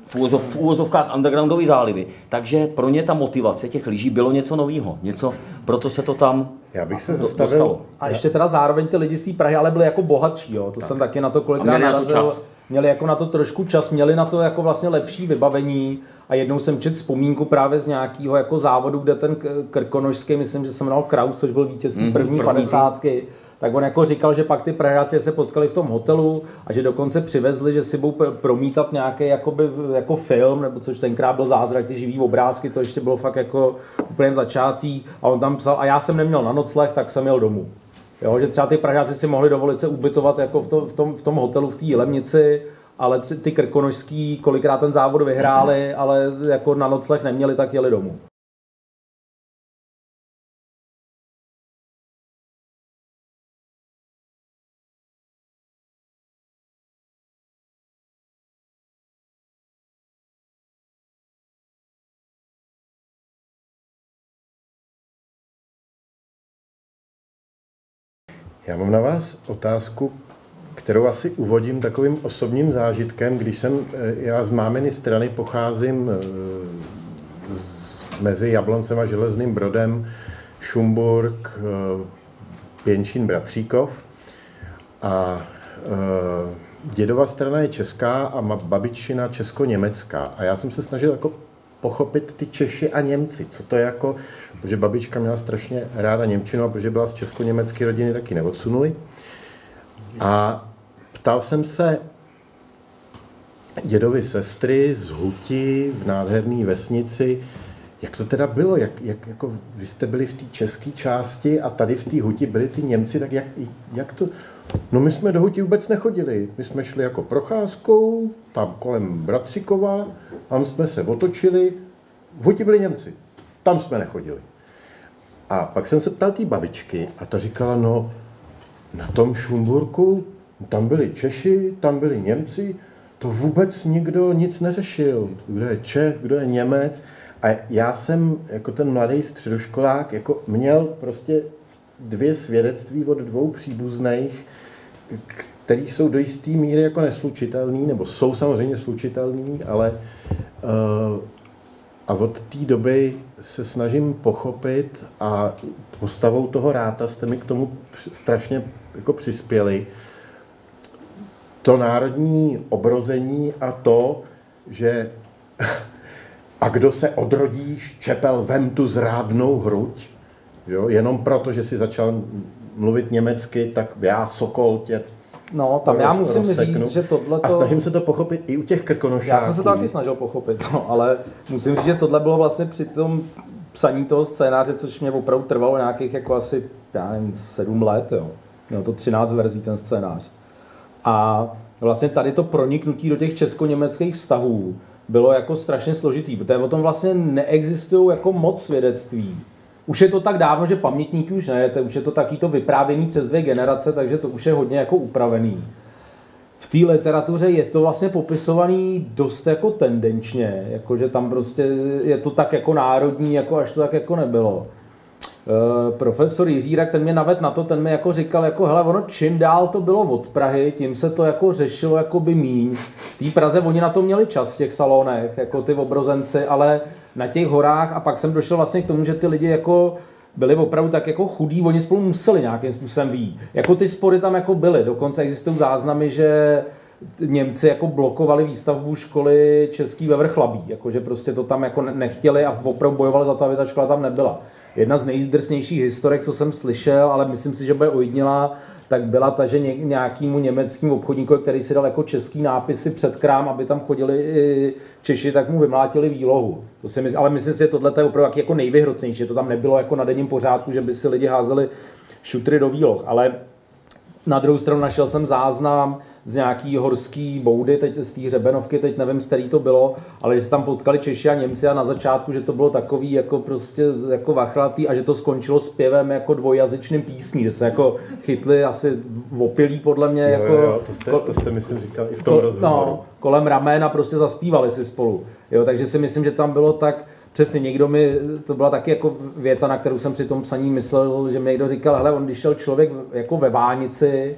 v úvozovkách undergroundový zálivy. Takže pro ně ta motivace těch lyží bylo něco nového, proto se to tam dostalo. A ještě teda zároveň ty lidi z té Prahy ale byli jako bohatší, jo. To tak. Jsem taky na to kolikrát narazil. Měli jako na to trošku čas, měli na to jako vlastně lepší vybavení a jednou jsem četl vzpomínku právě z nějakého jako závodu, kde ten krkonošský, myslím, že se jmenoval Kraus, což byl vítěz první 50. Tak on jako říkal, že pak ty Pražáci se potkali v tom hotelu a že dokonce přivezli, že si budou promítat nějaký jakoby, jako film, nebo což tenkrát byl zázrak, ty živý obrázky, to ještě bylo fakt jako úplně v začátcích a on tam psal, a já jsem neměl na nocleh, tak jsem jel domů. Jo, že třeba ty Pražáci si mohli dovolit se ubytovat jako v tom hotelu v té Jilemnici, ale ty krkonošský kolikrát ten závod vyhráli, ale jako na nocleh neměli, tak jeli domů. Já mám na vás otázku, kterou asi uvodím takovým osobním zážitkem, když já z máminy strany pocházím mezi Jabloncem a Železným Brodem, Šumburk, Pěnčín, Bratříkov a dědova strana je česká a babičina česko-německá a já jsem se snažil jako pochopit ty Češi a Němci, co to je jako, protože babička měla strašně ráda němčinu a protože byla z česko-německé rodiny, taky neodsunuli. A ptal jsem se dědovi sestry z Huti v nádherné vesnici, jak to teda bylo, jak jako vy jste byli v té české části a tady v té Huti byli ty Němci, tak jak to... No my jsme do Huti vůbec nechodili. My jsme šli jako procházkou, tam kolem Bratřikova, tam jsme se otočili. V Huti byli Němci. Tam jsme nechodili. A pak jsem se ptal té babičky a ta říkala, no na tom Šumburku, tam byli Češi, tam byli Němci, to vůbec nikdo nic neřešil. Kdo je Čech, kdo je Němec. A já jsem jako ten mladý středoškolák jako měl prostě 2 svědectví od 2 příbuzných, který jsou do jisté míry jako neslučitelný, nebo jsou samozřejmě slučitelný, ale a od té doby se snažím pochopit a postavou toho Ráta jste mi k tomu strašně jako přispěli. To národní obrození a to, že a kdo se odrodíš, čepel, vem tu zrádnou hruď, jo? Jenom proto, že si začal mluvit německy, tak já, Sokol, tě no, tam já musím říct, že tohleto... A snažím se to pochopit i u těch krkonošáků. Já jsem se to taky snažil pochopit, no, ale musím říct, že tohle bylo vlastně při tom psaní toho scénáře, což mě opravdu trvalo nějakých jako asi, já nevím, 7 let, jo. Mělo to 13 verzí ten scénář. A vlastně tady to proniknutí do těch česko-německých vztahů bylo jako strašně složitý, protože o tom vlastně neexistují jako moc svědectví. Už je to tak dávno, že pamětníky už ne, už je to taky to vyprávěný přes 2 generace, takže to už je hodně jako upravený. V té literatuře je to vlastně popisovaný dost jako tendenčně, jako že tam prostě je to tak jako národní, jako až to tak jako nebylo. Profesor Jiřírak, ten mě navedl na to, ten mi jako říkal, jako hele, ono čím dál to bylo od Prahy, tím se to jako řešilo jako by míň. V té Praze oni na to měli čas v těch salonech, jako ty obrozenci, ale na těch horách a pak jsem došel vlastně k tomu, že ty lidi jako byli opravdu tak jako chudí, oni spolu museli nějakým způsobem vyjít. Jako ty spory tam jako byly, dokonce existují záznamy, že Němci jako blokovali výstavbu školy český ve Vrchlabí, jakože prostě to tam jako nechtěli a opravdu bojovali za to, aby ta škola tam nebyla. Jedna z nejdrsnějších historek, co jsem slyšel, ale myslím si, že bude ojedinělá, tak byla ta, že nějakému německým obchodníkovi, který si dal jako český nápisy před krám, aby tam chodili i Češi, tak mu vymlátili výlohu. To si myslím, ale myslím si, že tohle je opravdu jako nejvyhrocnější. To tam nebylo jako na denním pořádku, že by si lidi házeli šutry do výloh. Ale na druhou stranu našel jsem záznam z nějaký horský boudy, teď z té Hřebenovky, teď nevím, z který to bylo, ale že se tam potkali Češi a Němci a na začátku, že to bylo takový jako prostě jako vachlatý a že to skončilo zpěvem jako dvojjazyčným písní, že se jako chytli asi opilí podle mě. Jo, to jste myslím říkal i v tom rozhovoru. No, kolem ramen a prostě zaspívali si spolu. Jo, takže si myslím, že tam bylo tak přesně někdo mi, to byla taky jako věta, na kterou jsem při tom psaní myslel, že mi někdo říkal, hele, on když šel člověk jako ve vánici,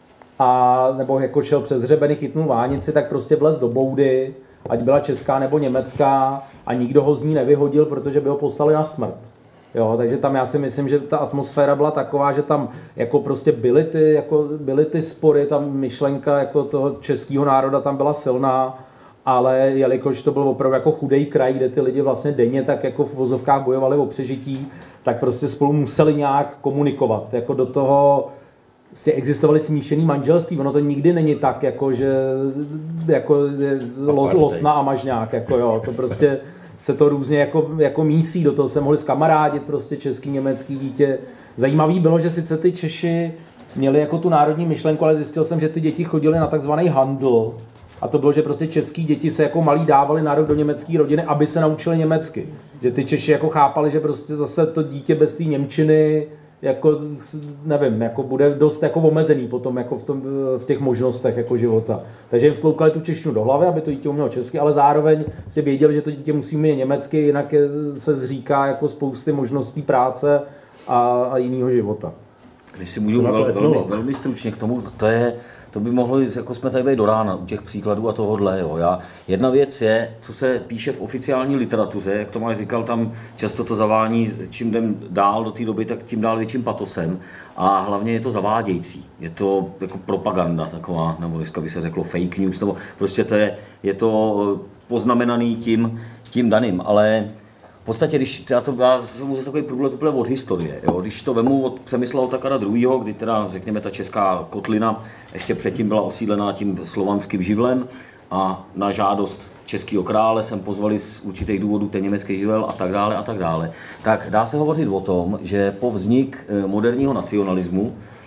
a nebo jako šel přes hřebeny, chytnul vánici, tak prostě vlez do boudy, ať byla česká nebo německá a nikdo ho z ní nevyhodil, protože by ho poslali na smrt. Jo, takže tam já si myslím, že ta atmosféra byla taková, že tam jako prostě byly ty spory, tam myšlenka jako toho českého národa tam byla silná, ale jelikož to byl opravdu jako chudej kraj, kde ty lidi vlastně denně tak jako v vozovkách bojovali o přežití, tak prostě spolu museli nějak komunikovat. Jako do toho vlastně existovaly smíšený manželství, ono to nikdy není tak, jako že jako losna a mažňák, jako jo, to prostě se to různě jako mísí, do toho se mohli skamarádit prostě český, německý dítě. Zajímavý bylo, že sice ty Češi měli jako tu národní myšlenku, ale zjistil jsem, že ty děti chodily na takzvaný handl. A to bylo, že prostě český děti se jako malí dávali na rok do německé rodiny, aby se naučili německy. Že ty Češi jako chápali, že prostě zase to dítě bez té němčiny jako nevím, jako bude dost jako omezený potom jako v těch možnostech jako života. Takže jim vtloukali tu češtinu do hlavy, aby to dítě umělo česky, ale zároveň si věděli, že to dítě musí mít německy, jinak se zříká jako spousty možností práce a jiného života. Když si můžu velmi stručně k tomu, to by mohlo, jako jsme tady byli do rána u těch příkladů a tohodle. Jo. Jedna věc je, co se píše v oficiální literatuře, jak Tomáš říkal, tam často to zavání, čím jdem dál do té doby, tak tím dál větším patosem. A hlavně je to zavádějící. Je to jako propaganda taková, nebo dneska by se řeklo fake news, nebo prostě je to poznamenaný tím daným. Ale v podstatě, když já jsem zase takový průhled úplně od historie, jo? Když to vemu od Přemysla Otakara II., kdy teda, řekněme, ta česká kotlina ještě předtím byla osídlená tím slovanským živlem a na žádost českého krále sem pozvali z určitých důvodů ten německý živel a tak dále, tak dá se hovořit o tom, že po vznik moderního nacionalismu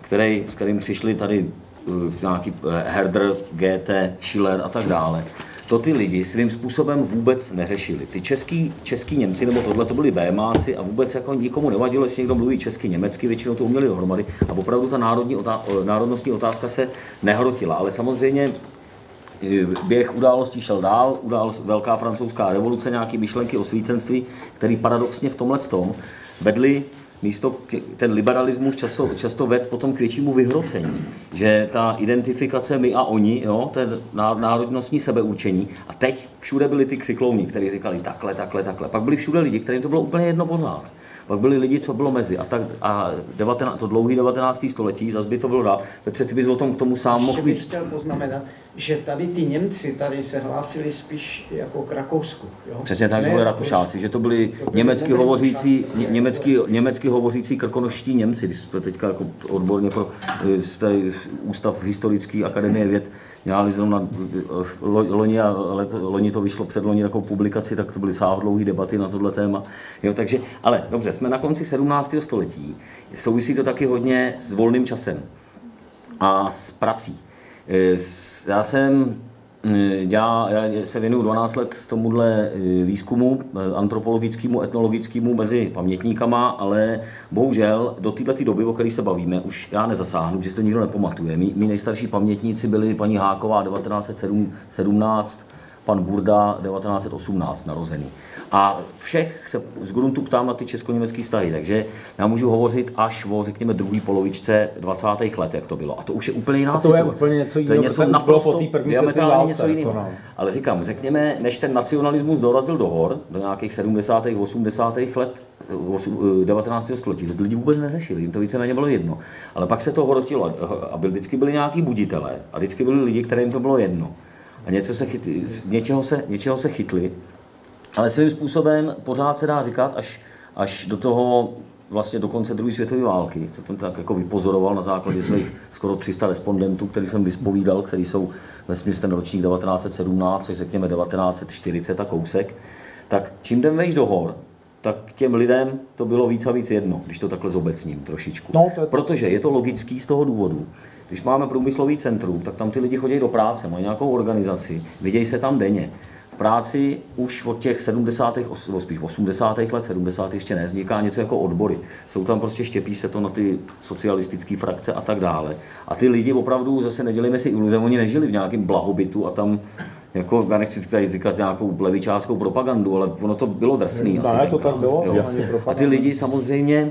s kterým přišli tady nějaký Herder, Goethe, Schiller a tak dále, to ty lidi svým způsobem vůbec neřešili. Ty český Němci, nebo tohle, to byli bémáci a vůbec jako nikomu nevadilo, jestli někdo mluví česky, německy, většinou to uměli dohromady a opravdu ta národnostní otázka se nehrotila. Ale samozřejmě běh událostí šel dál, velká francouzská revoluce, nějaké myšlenky osvícenství, které paradoxně v tomhletom vedly místo, ten liberalismus často vedl potom k většímu vyhrocení, že ta identifikace my a oni, jo, to je národnostní sebeurčení a teď všude byli ty křiklouni, kteří říkali takhle. Pak byli všude lidi, kterým to bylo úplně jedno pořád. Pak byli lidi, co bylo mezi. To dlouhý 19. století, zase by to bylo dál. Petře, ty bys o tom k tomu sám mohl být. Chtěl poznamenat, že tady ty Němci tady se hlásili spíš jako k Rakousku. Jo? Přesně tak, že byli Rakušáci, že to byli německy hovořící krkonoští Němci, když jsme teďka jako odborně pro Ústav historický akademie věd dělali zrovna loni to vyšlo předloni takovou publikaci, tak to byly sáhodlouhé debaty na tohle téma. Jo, takže, ale dobře, jsme na konci 17. století, souvisí to taky hodně s volným časem a s prací. Já se věnuju 12 let tomuhle výzkumu antropologickému, etnologickému mezi pamětníkama, ale bohužel do této doby, o které se bavíme, už já nezasáhnu, že si to nikdo nepamatuje. Mí nejstarší pamětníci byli paní Háková 1917, pan Burda 1918 narozený. A všech se z gruntu ptám na ty česko-německé vztahy, takže já můžu hovořit až o, řekněme, druhé polovičce 20. let, jak to bylo. A to už je úplně jiná situace. To je úplně něco jiného, to je něco naprosto po té první světové válce. Něco jiného. Ale říkám, řekněme, než ten nacionalismus dorazil do hor, do nějakých 70. 80. let 19. století, to lidi vůbec neřešili, jim to víceméně bylo jedno. Ale pak se to hrotilo a vždycky byli nějaký buditelé a vždycky byli lidi, kterým to bylo jedno. A něčeho se chytli, ale svým způsobem pořád se dá říkat, až do toho vlastně do konce druhé světové války, co jsem tak jako vypozoroval na základě svých skoro 300 respondentů, který jsem vyspovídal, který jsou vesměs ten ročník 1917, což řekněme 1940 a kousek, tak čím jdem vejš do hor, tak těm lidem to bylo víc a víc jedno, když to takhle zobecním trošičku. No, protože je to logický z toho důvodu. Když máme průmyslový centrum, tak tam ty lidi chodí do práce, mají nějakou organizaci, vidějí se tam denně. V práci už od těch 70. spíš 80. let, 70. ještě nevzniká něco jako odbory. Jsou tam prostě, štěpí se to na ty socialistické frakce a tak dále. A ty lidi opravdu, zase nedělejme si iluze, oni nežili v nějakém blahobytu a tam, jako, já nechci tady říkat nějakou levičářskou propagandu, ale ono to bylo drsný. Ne, to tak bylo. A ty lidi samozřejmě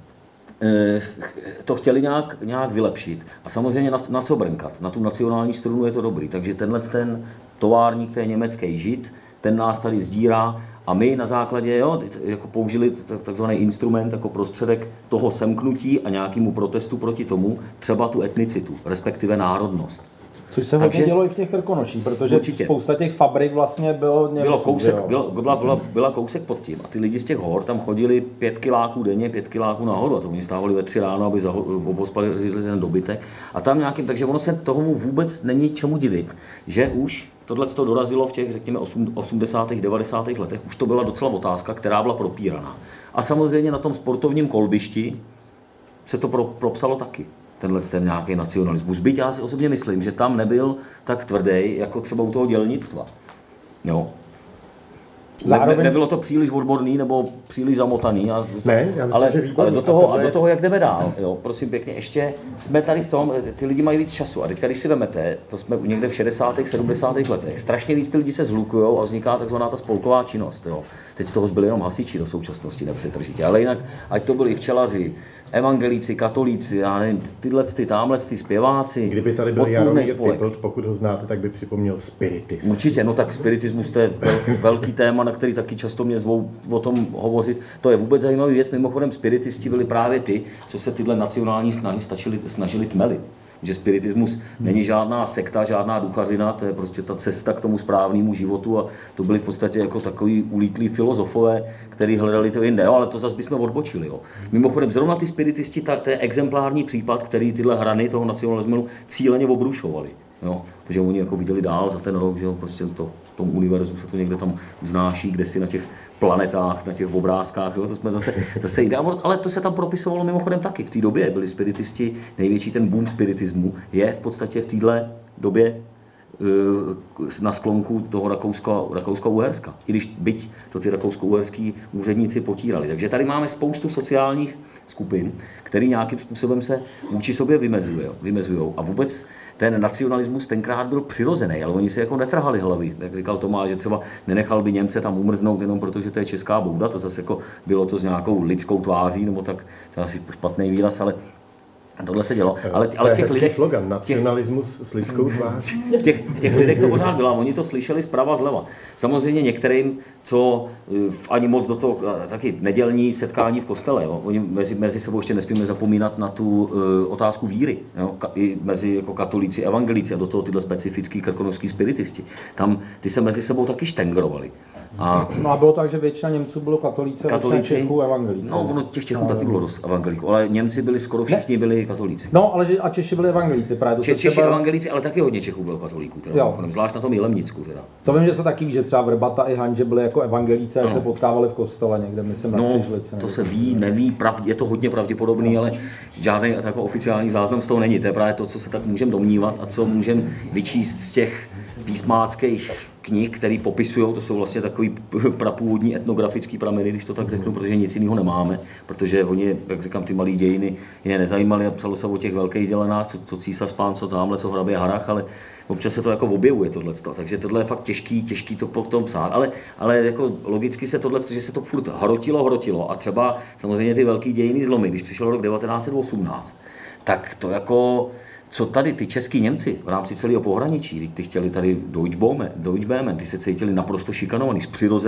to chtěli nějak vylepšit. A samozřejmě na co brnkat? Na tu nacionální strunu je to dobrý. Takže ten továrník, ten německý žid, ten nás tady sdírá a my na základě jako použili takzvaný instrument jako prostředek toho semknutí a nějakému protestu proti tomu, třeba tu etnicitu, respektive národnost. Což se hodně dělo i v těch Krkonoších, protože určitě. Spousta těch fabrik vlastně bylo Němců. Byla kousek pod tím a ty lidi z těch hor tam chodili 5 kiláků denně, 5 kiláků nahoru a to oni stávali ve 3 ráno, aby obospali ten dobytek a tam nějakým, takže ono se tomu vůbec není čemu divit, že už tohle to dorazilo v těch, řekněme, 80. 90. letech, už to byla docela otázka, která byla propíraná. A samozřejmě na tom sportovním kolbišti se to propsalo taky. Ten nějaký nacionalismus. Byť já si osobně myslím, že tam nebyl tak tvrdý, jako třeba u toho dělnictva. Jo. Nebylo to příliš odborný nebo příliš zamotaný. Já myslím, že výborný. Ale do toho, jak jdeme dál. Jo, prosím pěkně, ještě jsme tady v tom, ty lidi mají víc času. A teďka, když si vemete, to jsme někde v 60. 70. letech, strašně víc ty lidi se zhlukujou a vzniká takzvaná ta spolková činnost. Jo. Teď z toho zbyli jenom hasiči do současnosti nepřetržitě. Ale jinak, ať to byli včelaři, evangelíci, katolíci, já nevím, támhlety, zpěváci. Kdyby tady byl Jaromír Typlt, pokud ho znáte, tak by připomněl spiritismus. Určitě, no tak spiritismus to je velký téma, na který taky často mě zvou o tom hovořit. To je vůbec zajímavý věc, mimochodem spiritisti byli právě ty, co se tyhle nacionální snahy snažili tmelit. Že spiritismus není žádná sekta, žádná duchařina, to je prostě ta cesta k tomu správnému životu a to byli v podstatě jako takový ulítlí filozofové, kteří hledali to jinde, ale to zase bychom odbočili. Jo. Mimochodem zrovna ty spiritisti, to je exemplární případ, který tyhle hrany toho nacionalismu cíleně obrušovali. Jo. Protože oni jako viděli dál za ten rok, že jo, prostě v tom univerzu se to někde tam vznáší, kde si na těch planetách, na těch obrázkách, jo, to jsme zase jde. Ale to se tam propisovalo mimochodem taky. V té době byli spiritisti, největší ten boom spiritismu je v podstatě v téhle době na sklonku toho Rakouska-Uherska. I když byť to ty rakousko-uherský úředníci potírali. Takže tady máme spoustu sociálních skupin, které nějakým způsobem se vůči sobě vymezují. A vůbec ten nacionalismus tenkrát byl přirozený, ale oni si jako netrhali hlavy. Jak říkal Tomáš, že třeba nenechal by Němce tam umrznout jenom protože to je česká bouda, to zase jako bylo to s nějakou lidskou tváří, nebo tak to je asi špatný výraz, ale tohle se dělo. Ale v těch lidech slogan, nacionalismus s lidskou tváří. V těch lidech to pořád bylo, oni to slyšeli zprava zleva. Samozřejmě některým, co ani moc do toho, taky nedělní setkání v kostele, jo. Oni mezi sebou ještě nesmíme zapomínat na tu otázku víry, jo. I mezi jako katolíci, evangelíci a do toho tyhle specifický krkonošský spiritisti. Tam ty se mezi sebou taky štengrovali. No a bylo tak, že většina Němců bylo katolíci a většina Čechů evangelíci. No, ono těch Čechů taky bylo dost evangelíků, ale Němci byli skoro všichni byli katolíci. No, ale a Češi byli evangelíci právě. Češi evangelíci, ale taky hodně Čechů bylo katolíků, teda, zvlášť na tom Jilemnicku. Teda. To vím, že se taky ví, že třeba Vrbata i Hanže byli jako evangelíci a se potkávali v kostele někde, myslím, na Křižlici. To se ví, neví, je to hodně pravděpodobný, ale žádný takový oficiální záznam z toho není. To je právě to, co se tak můžeme domnívat a co můžeme vyčíst z těch písmáckých knih, které popisují, to jsou vlastně takový prapůvodní etnografický prameny, když to tak řeknu, protože nic jiného nemáme, protože oni, jak říkám, ty malé dějiny je nezajímaly a psalo se o těch velkých dělenách, co císař pán, co tamhle, co hrabě Harrach, ale občas se to jako objevuje tohleto, takže tohle je fakt těžký to potom psát, ale jako logicky se tohle, že se to furt hrotilo a třeba samozřejmě ty velké dějiny zlomy, když přišel rok 1918, tak to jako co tady ty český Němci v rámci celého pohraničí, ty chtěli tady Deutschböhmen, ty se cítili naprosto šikanovaný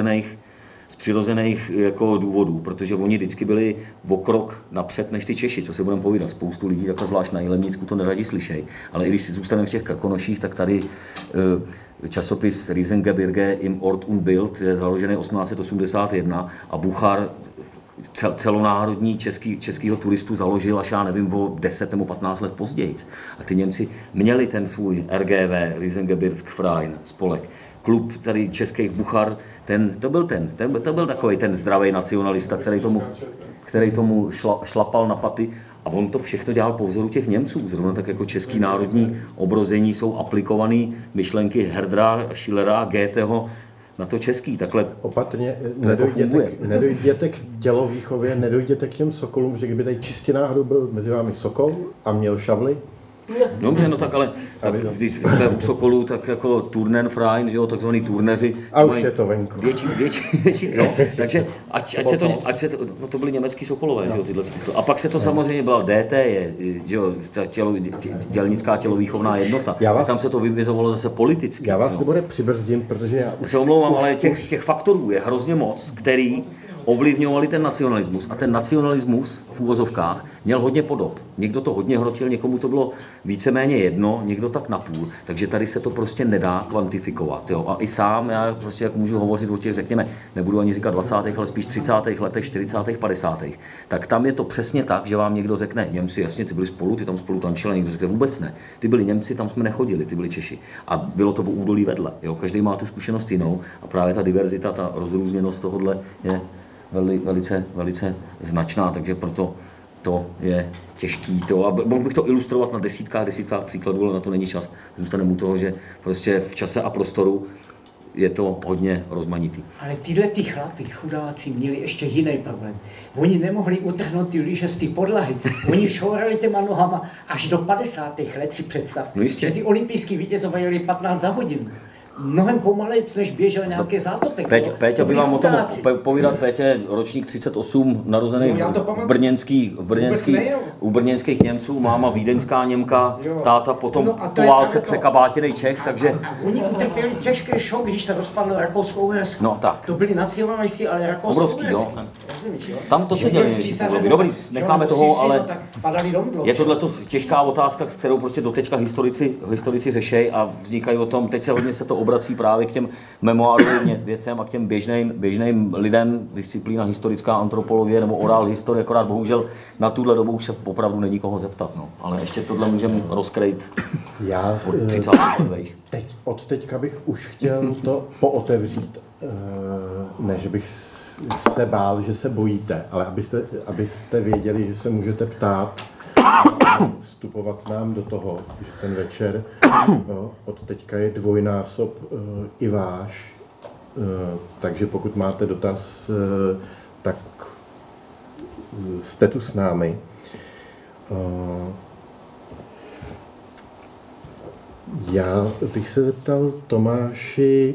z přirozených jako důvodů, protože oni vždycky byli o krok napřed než ty Češi, co si budeme povídat. Spoustu lidí, takhle zvlášť na Jilemnicku, to neradi slyšej. Ale i když si zůstaneme v těch Krkonoších, tak tady časopis Riesengebirge im Ort und Bild je založený 1881 a Buchar celonárodní českýho turistu založil až já nevím o 10 nebo 15 let později. A ty Němci měli ten svůj RGV, Riesengebirgsverein, spolek. Klub tady českých Buchar, to byl takový ten zdravý nacionalista, který tomu šlapal na paty. A on to všechno dělal po vzoru těch Němců. Zrovna tak jako český národní obrození jsou aplikované myšlenky Herdera, Schillera, Goetheho na to český. Takhle opatrně, nedojděte k tělovýchově, nedojděte k těm sokolům, že kdyby tady čistě náhodou byl mezi vámi sokol a měl šavly. Dobře, no tak ale tak, když jste u sokolů, tak jako Turnenverein, že jo, takzvaný turneři. A už je to venku. Větší, no, takže ať se to, no to byly německý sokolové, že jo, tyhle. A pak se to samozřejmě bylo DT, že jo, dělnická tělovýchovná jednota. Tam se to vyvizovalo zase politicky. Já vás nebude přibrzdím, protože já už... Se omlouvám, ale těch faktorů je hrozně moc, který ovlivňovali ten nacionalismus a ten nacionalismus v úvozovkách měl hodně podob. Někdo to hodně hrotil, někomu to bylo víceméně jedno, někdo tak napůl, takže tady se to prostě nedá kvantifikovat. Jo? A i sám, já prostě jak můžu hovořit o těch, řekněme, nebudu ani říkat 20. ale spíš 30. letech, 40. 50. tak tam je to přesně tak, že vám někdo řekne, Němci, jasně, ty byli spolu, ty tam spolu tančili, a někdo řekne, vůbec ne. Ty byli Němci, tam jsme nechodili, ty byli Češi. A bylo to v údolí vedle. Jo? Každý má tu zkušenost jinou a právě ta diverzita, ta rozrůzněnost tohodle je velice značná, takže proto to je těžký. A mohl bych to ilustrovat na desítkách příkladů, ale na to není čas. Zůstaneme u toho, že prostě v čase a prostoru je to hodně rozmanitý. Ale tyhle ty chlapi, chudáci, měli ještě jiný problém. Oni nemohli utrhnout ty lyže z té podlahy. Oni šourali těma nohama až do 50. let, si představ. No že ty olympijský vítězové jeli 15 za hodinu. Mnohem pomalejc, než běžel nějaký zátopek. Péťa by vám o tom povídat, Pétě, ročník 38, narozený u brněnských Němců, máma vídeňská Němka, táta potom po válce překabátěnej Čech, takže... A oni utrpěli těžký šok, když se rozpadlo Rakousko-Uhersko. No tak. To byli nacionalisti, ale Rakousko-Uhersko. Tam to se děli největší problémy. Dobrý, necháme toho, ale je tohleto těžká otázka, s kterou prostě doteďka historici řešejí a vznikají o tom, teď se hodně se to obrací právě k těm memoárovým věcem a k těm běžným lidem, disciplína historická antropologie nebo oral historie, akorát bohužel na tuhle dobu už se opravdu není koho zeptat, no. Ale ještě tohle můžeme rozkrejt od 30. Od teďka bych už chtěl to pootevřít, než bych se bál, že se bojíte, ale abyste věděli, že se můžete ptát, vstupovat nám do toho, že ten večer od teďka je dvojnásob i váš. Takže pokud máte dotaz, tak jste tu s námi. Já bych se zeptal Tomáši,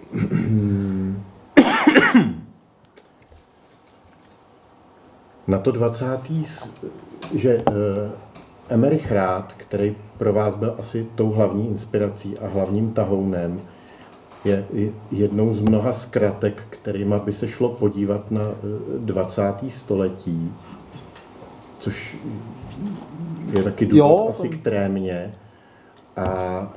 na to 20. že Emerich Rád, který pro vás byl asi tou hlavní inspirací a hlavním tahounem, je jednou z mnoha zkratek, kterýma by se šlo podívat na 20. století, což je taky důvod asi k trémě. A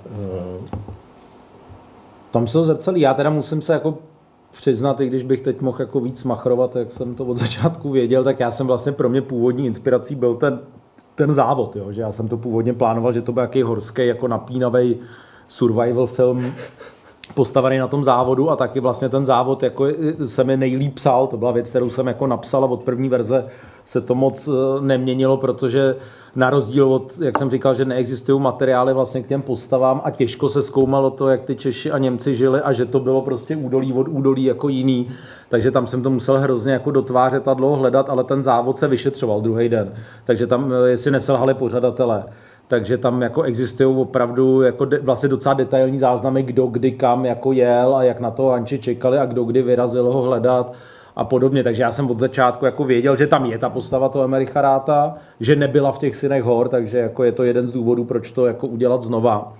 tam se zrcadlí. Já teda musím se jako přiznat, i když bych teď mohl jako víc machrovat, jak jsem to od začátku věděl, tak já jsem vlastně pro mě původní inspirací byl ten závod, jo? Že já jsem to původně plánoval, že to byl jaký horský, jako napínavý survival film postavený na tom závodu a taky vlastně ten závod jako se mi nejlíp psal, to byla věc, kterou jsem jako napsal a od první verze se to moc neměnilo, protože na rozdíl od, jak jsem říkal, že neexistují materiály vlastně k těm postavám a těžko se zkoumalo to, jak ty Češi a Němci žili a že to bylo prostě údolí od údolí jako jiný, takže tam jsem to musel hrozně jako dotvářet a dlouho hledat, ale ten závod se vyšetřoval druhý den, takže tam, jestli neselhali pořadatelé, takže tam jako existují opravdu jako vlastně docela detailní záznamy, kdo kdy kam jako jel a jak na to Hanči čekali a kdo kdy vyrazil ho hledat a podobně. Takže já jsem od začátku jako věděl, že tam je ta postava toho Emericha Ráta, že nebyla v těch Synech hor, takže jako je to jeden z důvodů, proč to jako udělat znova.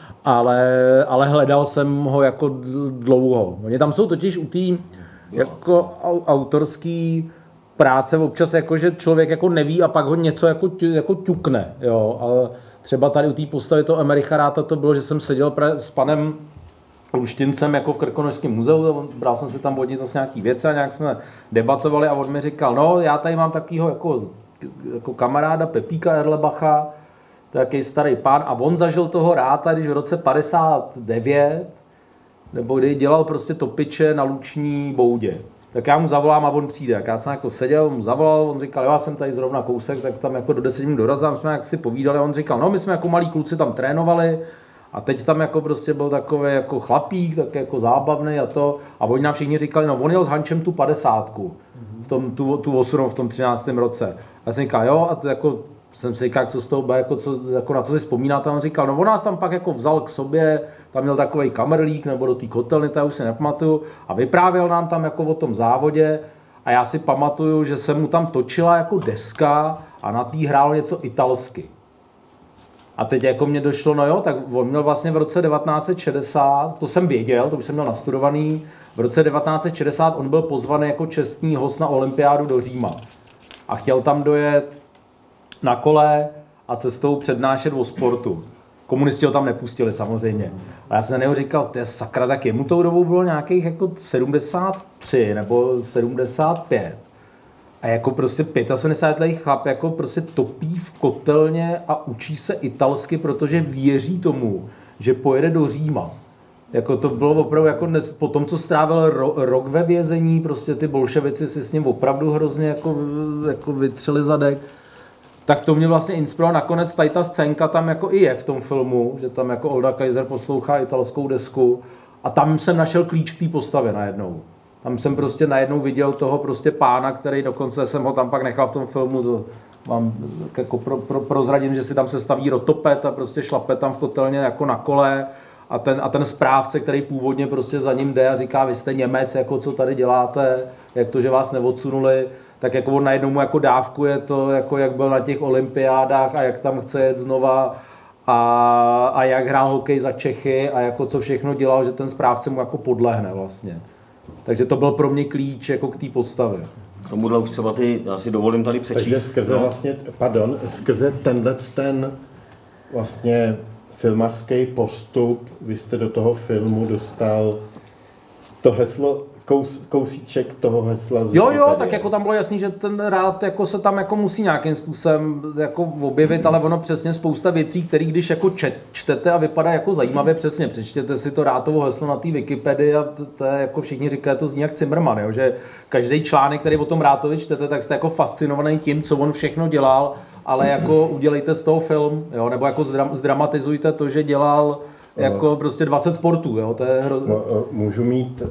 Ale hledal jsem ho jako dlouho. Oni tam jsou totiž u té jako autorský práce občas jako, že člověk jako neví a pak ho něco jako ťukne, jo. A třeba tady u té postavy toho Emericha Ráta to bylo, že jsem seděl s panem Luštincem jako v Krkonošském muzeu, bral jsem si tam od něj zase nějaký věci a nějak jsme debatovali a on mi říkal, no já tady mám takovýho jako kamaráda Pepíka Erlebacha, takový starý pán a on zažil toho Ráta, když v roce 59, nebo kdy dělal prostě topiče na Luční boudě. Tak já mu zavolám a on přijde. Jak já jsem jako seděl, mu zavolal, on říkal, jo, já jsem tady zrovna kousek, tak tam jako do 10 minut dorazím, jsme jak si povídali a on říkal, no my jsme jako malí kluci tam trénovali a teď tam jako prostě byl takový jako chlapík, tak jako zábavný a to a oni nám všichni říkali, no on jel s Hančem tu 50, tu 8 v tom 13. roce. A já jsem říkal, jo, a to jako jsem si říkal, co z toho bude, jako na co si vzpomínáte, a on říkal, no on nás tam pak jako vzal k sobě, tam měl takovej kamerlík nebo do té kotelny, to já už si nepamatuju, a vyprávěl nám tam jako o tom závodě a já si pamatuju, že se mu tam točila jako deska a na té hrál něco italsky. A teď jako mě došlo, no jo, tak on měl vlastně v roce 1960, to jsem věděl, to už jsem měl nastudovaný, v roce 1960 on byl pozvaný jako čestný host na olympiádu do Říma a chtěl tam dojet na kole a cestou přednášet o sportu. Komunisti ho tam nepustili samozřejmě. A já jsem na něho říkal, to je sakra, tak jemu tou dobou bylo nějakých jako 73 nebo 75. A jako prostě 75letý chlap jako prostě topí v kotelně a učí se italsky, protože věří tomu, že pojede do Říma. Jako to bylo opravdu jako po tom, co strávil rok ve vězení, prostě ty bolševici si s ním opravdu hrozně jako vytřeli zadek. Tak to mě vlastně inspirovalo. Nakonec tady ta scénka tam jako i je v tom filmu, že tam jako Olda Kaiser poslouchá italskou desku a tam jsem našel klíč k té postavě najednou. Tam jsem prostě najednou viděl toho prostě pána, který dokonce jsem ho tam pak nechal v tom filmu, to vám jako prozradím, že si tam se staví rotopet a prostě šlape tam v kotelně jako na kole a ten správce, který původně prostě za ním jde a říká, vy jste Němec, jako co tady děláte, jak to, že vás neodsunuli, tak jako on najednou mu jako dávkuje to, jako jak byl na těch olympiádách a jak tam chce jet znova a jak hrál hokej za Čechy a jako co všechno dělal, že ten správce mu jako podlehne vlastně. Takže to byl pro mě klíč jako k té postavě. K tomuhle už třeba já si dovolím tady přečíst. Takže skrze ten vlastně filmařský postup, vy jste do toho filmu dostal to heslo kousíček toho hesla. Jo, tak jako tam bylo jasný, že ten Rád jako se tam jako musí nějakým způsobem jako objevit, ale ono přesně spousta věcí, které když jako čtete a vypadá jako zajímavě, přesně přečtěte si to Rátovo heslo na té Wikipedii a to je jako všichni říkají, to zní jak Zimmerman, jo, že každý článek, který o tom Rátovi čtete, tak jste jako fascinovaný tím, co on všechno dělal, ale jako udělejte z toho film, jo, nebo jako zdramatizujte to, že dělal jako prostě 20 sportů, jo, to je hrozné. Můžu mít,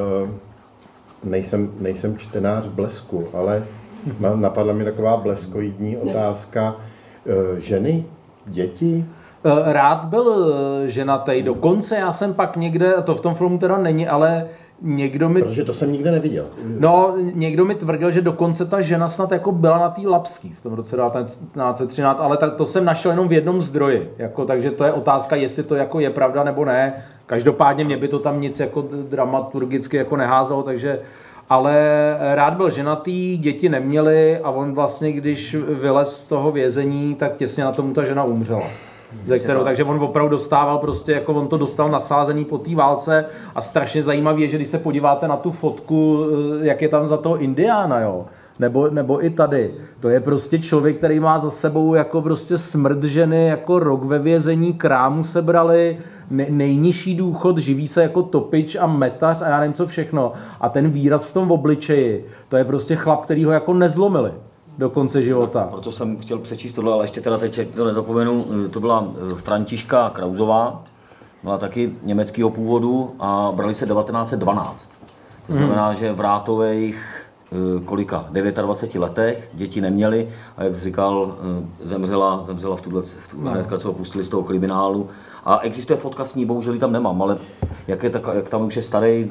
nejsem čtenář Blesku, ale napadla mi taková bleskoidní otázka. Ženy, děti? Rád byl ženatý, dokonce já jsem pak někde, to v tom filmu teda není, ale někdo mi... Protože to jsem nikde neviděl. No, někdo mi tvrdil, že dokonce ta žena snad jako byla na té Lapský v tom roce 1913, ale to jsem našel jenom v jednom zdroji, jako, takže to je otázka, jestli to jako je pravda nebo ne. Každopádně mě by to tam nic jako dramaturgicky jako neházelo, takže... Ale Rád byl ženatý, děti neměli a on vlastně, když vylez z toho vězení, tak těsně na tomu ta žena umřela. Takže on opravdu dostával prostě, jako on to dostal nasázený po té válce a strašně zajímavý je, že když se podíváte na tu fotku, jak je tam za toho Indiána, jo, nebo i tady, to je prostě člověk, který má za sebou jako prostě smrt ženy, jako rok ve vězení, krámu sebrali, nejnižší důchod, živí se jako topič a metař a já nevím co všechno. A ten výraz v tom obličeji, to je prostě chlap, který ho jako nezlomili do konce života. Proto jsem chtěl přečíst tohle, ale ještě teda teď to nezapomenu, to byla Františka Krausová, byla taky německého původu a brali se 1912. To znamená, že v Rátových kolika? 29 letech, děti neměli a jak jsi říkal, zemřela v tuhle hnedka, co ho pustili z toho kriminálu. A existuje fotka s ní, bohužel ji tam nemám, ale jak tam už je starý,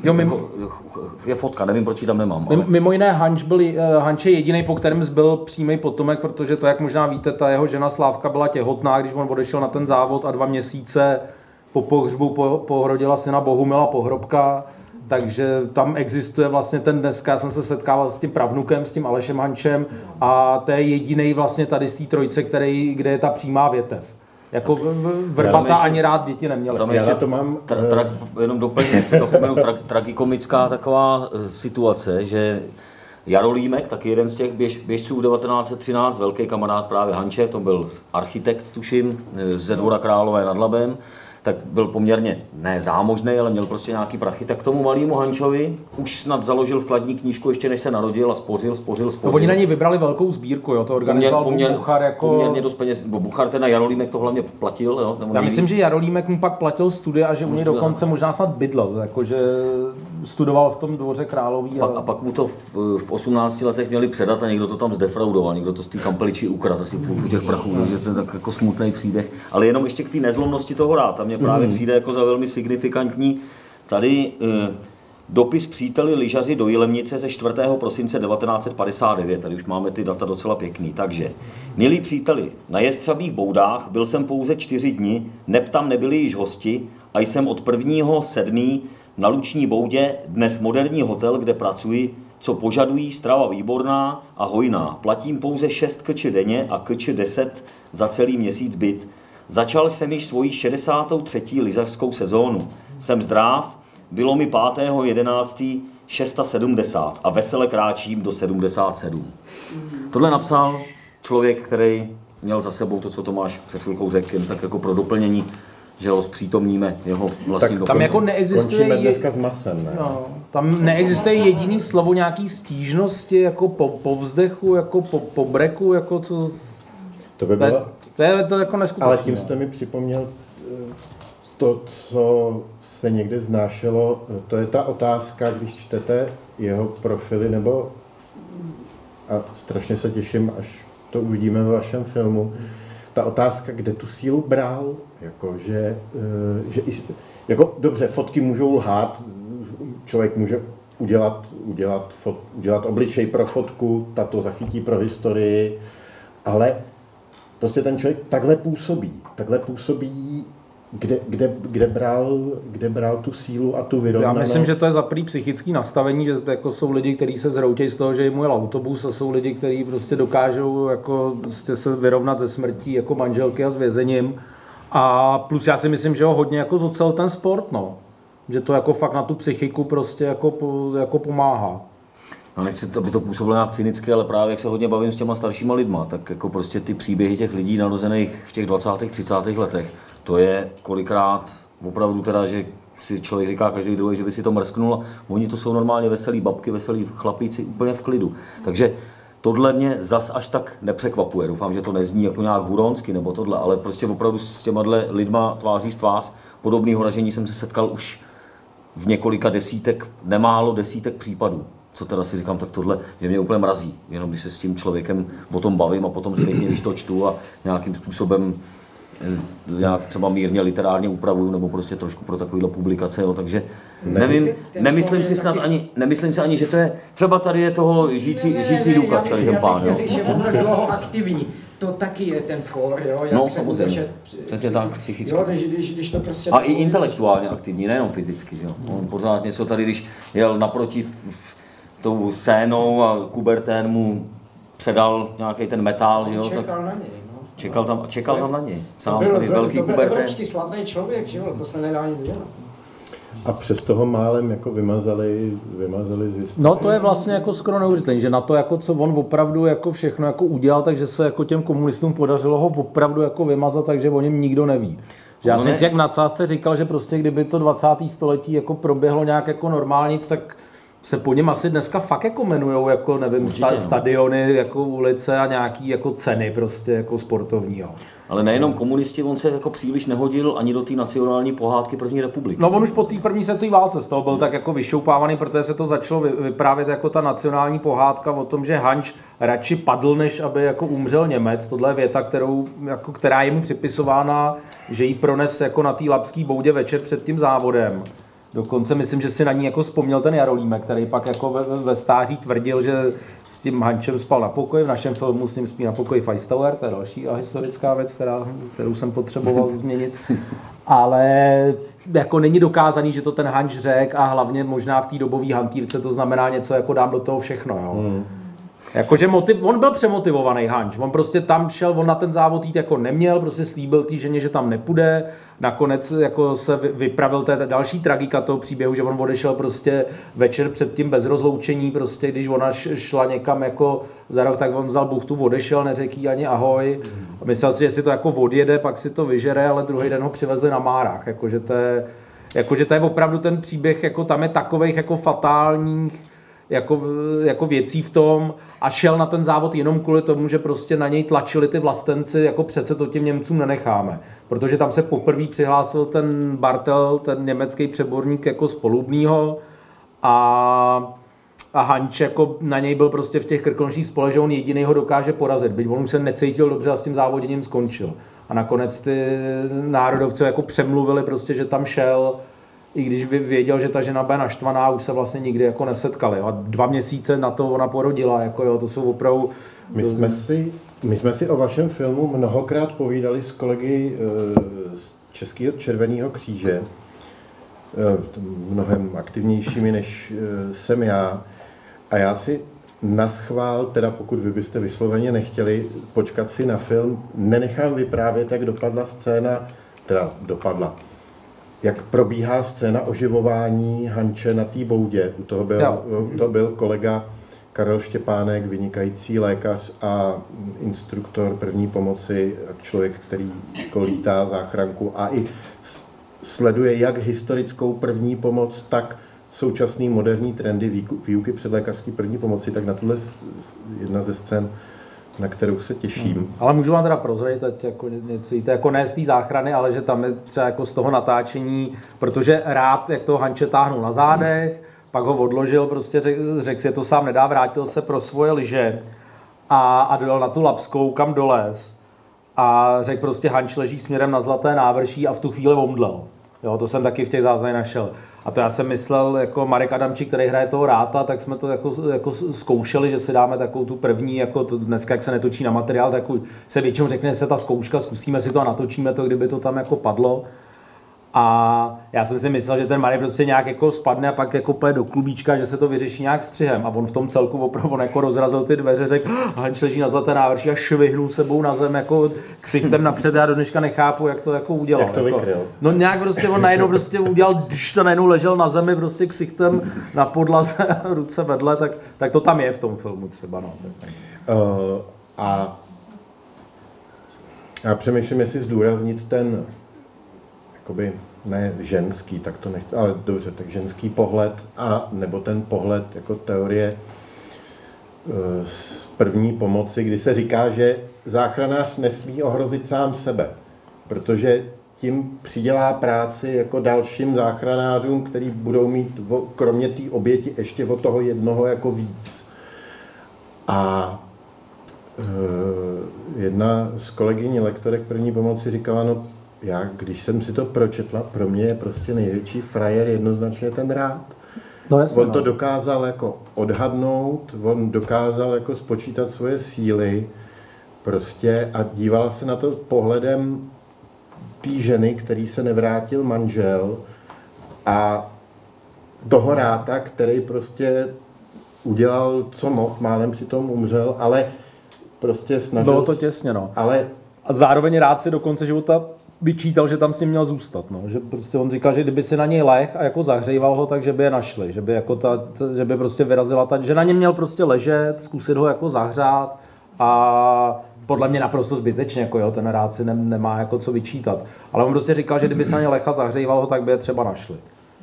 je fotka, nevím, proč ji tam nemám. Ale... Mimo jiné Hanč je jediný, po kterém zbyl přímý potomek, protože to, jak možná víte, ta jeho žena Slávka byla těhotná, když on odešel na ten závod a 2 měsíce po pohřbu pohrodila syna Bohumila Pohrobka. Takže tam existuje vlastně ten dneska, já jsem se setkával s tím pravnukem, s tím Alešem Hančem a to je jedinej vlastně tady z té trojice, kde je ta přímá větev. Jako Vrbata ani Rád děti neměli. Tam ještě to mám... jenom doplním, tragikomická taková situace, že Jarolímek, taky jeden z těch běžců 1913, velký kamarád právě Hanče, to byl architekt, tuším, ze Dvora Králové nad Labem, tak byl poměrně zámožný, ale měl prostě nějaký prachy, tak tomu malému Hančovi už snad založil vkladní knížku, ještě než se narodil a spořil. No, oni na něj vybrali velkou sbírku, jo, to organizoval Buchar jako... Poměrně dost peněz, bo Buchar ten a Jarolímek to hlavně platil, jo. Já myslím, že Jarolímek mu pak platil studia a že u něj dokonce možná snad bydlel, jakože studoval v tom Dvoře Králový. A pak mu to v 18 letech měli předat a někdo to tam zdefraudoval, někdo to z té Kampeliči ukradl, asi půlku těch prachů, takže to je tak jako smutný příběh. Ale jenom ještě k té nezlomnosti toho Rád, tam mě právě přijde jako za velmi signifikantní. Tady dopis příteli lyžaři do Jilemnice ze 4. prosince 1959, tady už máme ty data docela pěkný. Takže, milí příteli, na Jestřabých Boudách byl jsem pouze 4 dny, neb tam nebyli již hosti a jsem od 1.7. na Luční Boudě, dnes moderní hotel, kde pracuji, co požadují, strava výborná a hojná. Platím pouze 6 kč denně a kč 10 za celý měsíc byt. Začal jsem již svoji 63. lyžařskou sezónu. Jsem zdrav, bylo mi 5.11. 670 a vesele kráčím do 77. Tohle napsal člověk, který měl za sebou to, co Tomáš před chvilkou řekl, jen tak jako pro doplnění, že ho zpřítomníme jeho vlastním dokumentu. Tam jako neexistuje... Končíme dneska s masem, ne? No, tam neexistuje jediný slovo nějaký stížnosti, jako po vzdechu, jako po breku, jako co... To by bylo... To je jako neskutečné. Ale tím jste mi připomněl to, co se někde znášelo, to je ta otázka, když čtete jeho profily, nebo a strašně se těším, až to uvidíme ve vašem filmu, ta otázka, kde tu sílu bral, jako, že jako, dobře, fotky můžou lhát, člověk může udělat obličej pro fotku, tato zachytí pro historii, ale prostě ten člověk takhle působí, kde bral tu sílu a tu vyrovnanost. Já myslím, že to je za prý psychické nastavení, že jako jsou lidi, kteří se zhroutějí z toho, že jim ujel autobus a jsou lidi, kteří prostě dokážou jako prostě se vyrovnat ze smrtí jako manželky a s vězením. A plus já si myslím, že ho hodně jako zocel ten sport, no. Že to jako fakt na tu psychiku prostě jako pomáhá. No nechci, aby to působilo nějak cynicky, ale právě jak se hodně bavím s těma staršíma lidma, tak jako prostě ty příběhy těch lidí narozených v těch 20. 30. letech, to je kolikrát opravdu teda, že si člověk říká každý druhý, že by si to mrsknul a oni to jsou normálně veselí babky, veselí chlapíci úplně v klidu. Takže tohle mě zas až tak nepřekvapuje. Doufám, že to nezní jako nějak huronsky nebo tohle, ale prostě opravdu s těma lidma tváří v tvář podobného ražení jsem se setkal už v několika desítek, nemálo desítek případů. Co teda si říkám, tak tohle, že mě úplně mrazí, jenom když se s tím člověkem o tom bavím a potom zpětně, když to čtu a nějakým způsobem nějak třeba mírně literárně upravuju, nebo prostě trošku pro takovýhle publikace, jo, takže nevím, nemyslím si ani, že to je, třeba tady je toho žijící důkaz, tady ten pán, jo. Že on je dlouho aktivní, to taky je ten for, jo, jak no, se samozřejmě, přesně tak, psychicky. Jo, když to prostě a i intelektuálně aktivní, nejenom fyzicky, jo. On pořád něco tady, když jel naproti tou scénou a Kubertén mu předal nějaký ten metal, že jo, tak na něj. Čekal tam na něj. Sám tady velký Kubertén. To byl evropský slavný člověk, že jo, to se nedá nic dělat. A přes toho málem jako vymazali z historie. No to je vlastně jako skoro neuvěřitelné, že na to, jako co on opravdu jako všechno jako udělal, takže se jako těm komunistům podařilo ho opravdu jako vymazat, takže o něm nikdo neví. Že já jsem si jak v nadsázce říkal, že prostě kdyby to 20. století jako proběhlo nějak jako normálnic, tak se po něm asi dneska fakt jako jmenujou, jako nevím, stadiony, jako ulice a nějaký jako ceny prostě jako sportovního. Ale nejenom komunisti, on se jako příliš nehodil ani do té nacionální pohádky první republiky. No on už po té první světové válce z toho byl tak jako vyšoupávaný, protože se to začalo vyprávět jako ta nacionální pohádka o tom, že Hanč radši padl, než aby jako umřel Němec. Tohle je věta, která je mu připisována, že ji prones jako na té Labský boudě večer před tím závodem. Dokonce myslím, že si na ní jako vzpomněl ten Jarolímek, který pak jako ve stáří tvrdil, že s tím Hančem spal na pokoji. V našem filmu s ním spí na pokoji Feistauer, to je další historická věc, kterou jsem potřeboval změnit. Ale jako není dokázaný, že to ten Hanč řekl a hlavně možná v té dobové hantýrce to znamená něco jako dám do toho všechno. Jo. Jakože on byl přemotivovaný Hanč, on prostě tam šel, on na ten závod jít jako neměl, prostě slíbil té ženě, že tam nepůjde, nakonec jako se vypravil, to je další tragika toho příběhu, že on odešel prostě večer před tím bez rozloučení, prostě když ona šla někam jako za rok, tak on vzal buchtu, odešel, neřekl jí ani ahoj, a myslel si, že si to jako odjede, pak si to vyžere, ale druhý den ho přivezli na Márách, jakože to je opravdu ten příběh, jako tam je takovejch jako fatálních jako věcí v tom a šel na ten závod jenom kvůli tomu, že prostě na něj tlačili ty vlastenci, jako přece to těm Němcům nenecháme. Protože tam se poprvé přihlásil ten Bartel, ten německý přeborník jako z Polubního a Hanč jako na něj byl prostě v těch krkonoších spole, že on jediný ho dokáže porazit, byť on už se necítil dobře a s tím závoděním skončil. A nakonec ty národovci jako přemluvili prostě, že tam šel, i když věděl, že ta žena bude naštvaná, už se vlastně nikdy jako nesetkali. A 2 měsíce na to ona porodila, jako jo, to jsou opravdu... My jsme si o vašem filmu mnohokrát povídali s kolegy z Českého červeného kříže, mnohem aktivnějšími než jsem já. A já si naschvál, teda pokud vy byste vysloveně nechtěli počkat si na film, nenechám vyprávět, jak jak probíhá scéna oživování Hanče na té boudě. To byl kolega Karel Štěpánek, vynikající lékař a instruktor první pomoci, člověk, který lítá záchranku a i sleduje jak historickou první pomoc, tak současný moderní trendy výuky předlékařské první pomoci, tak na tuhle jedna ze scén, na kterou se těším. Ale můžu vám teda prozradit jako něco, to jako ne z té záchrany, ale že tam je třeba jako z toho natáčení, protože rád, jak toho Hanče táhnul na zádech, pak ho odložil, prostě řekl si, že to sám nedá, vrátil se pro svoje lyže a dojel na tu Labskou, kam dolez a řekl prostě Hanč leží směrem na Zlaté návrší a v tu chvíli omdlel. Jo, to jsem taky v těch záznamech našel. A to já jsem myslel, jako Marek Adamčík, který hraje toho Ráta, tak jsme to jako zkoušeli, že si dáme takovou tu první, jako to dneska, jak se netočí na materiál, tak se většinou řekne se ta zkouška, zkusíme si to a natočíme to, kdyby to tam jako padlo. A já jsem si myslel, že ten Marek prostě nějak jako spadne a pak jako půjde do klubíčka, že se to vyřeší nějak střihem. A on v tom celku opravdu on jako rozrazil ty dveře, řekl, Hanč leží na zlaté návrší a švihnul sebou na zem jako ksichtem napřed. Já do dneška nechápu, jak to jako udělal. Jak to vykryl? No nějak prostě on najednou prostě udělal, když to najednou ležel na zemi prostě ksichtem na podlaze a ruce vedle, tak to tam je v tom filmu třeba. No. A já přemýšlím, jestli zdůraznit ten jakoby ne ženský, tak to nechci, ale dobře, tak ženský pohled a nebo ten pohled jako teorie z první pomoci, kdy se říká, že záchranář nesmí ohrozit sám sebe, protože tím přidělá práci jako dalším záchranářům, který budou mít kromě té oběti ještě od toho jednoho jako víc. A jedna z kolegyní lektorek první pomoci říkala, no já, když jsem si to pročetla, pro mě je prostě největší frajer jednoznačně ten rád. No jasně, on to dokázal jako odhadnout, on dokázal jako spočítat svoje síly prostě a dívala se na to pohledem té ženy, který se nevrátil manžel a toho ráta, který prostě udělal, co mohl, málem přitom umřel, ale prostě snažil... Bylo to těsně, no. Ale... A zároveň rád si do konce života vyčítal, že tam si měl zůstat, no. Že prostě on říkal, že kdyby si na něj leh a jako zahřejval ho, takže by je našli, že by, jako že by prostě vyrazila že na něm měl prostě ležet, zkusit ho jako zahřát a podle mě naprosto zbytečně, jako jo, ten rád si nemá jako co vyčítat. Ale on prostě říkal, že kdyby se na něj leh a zahřejval ho, tak by je třeba našli.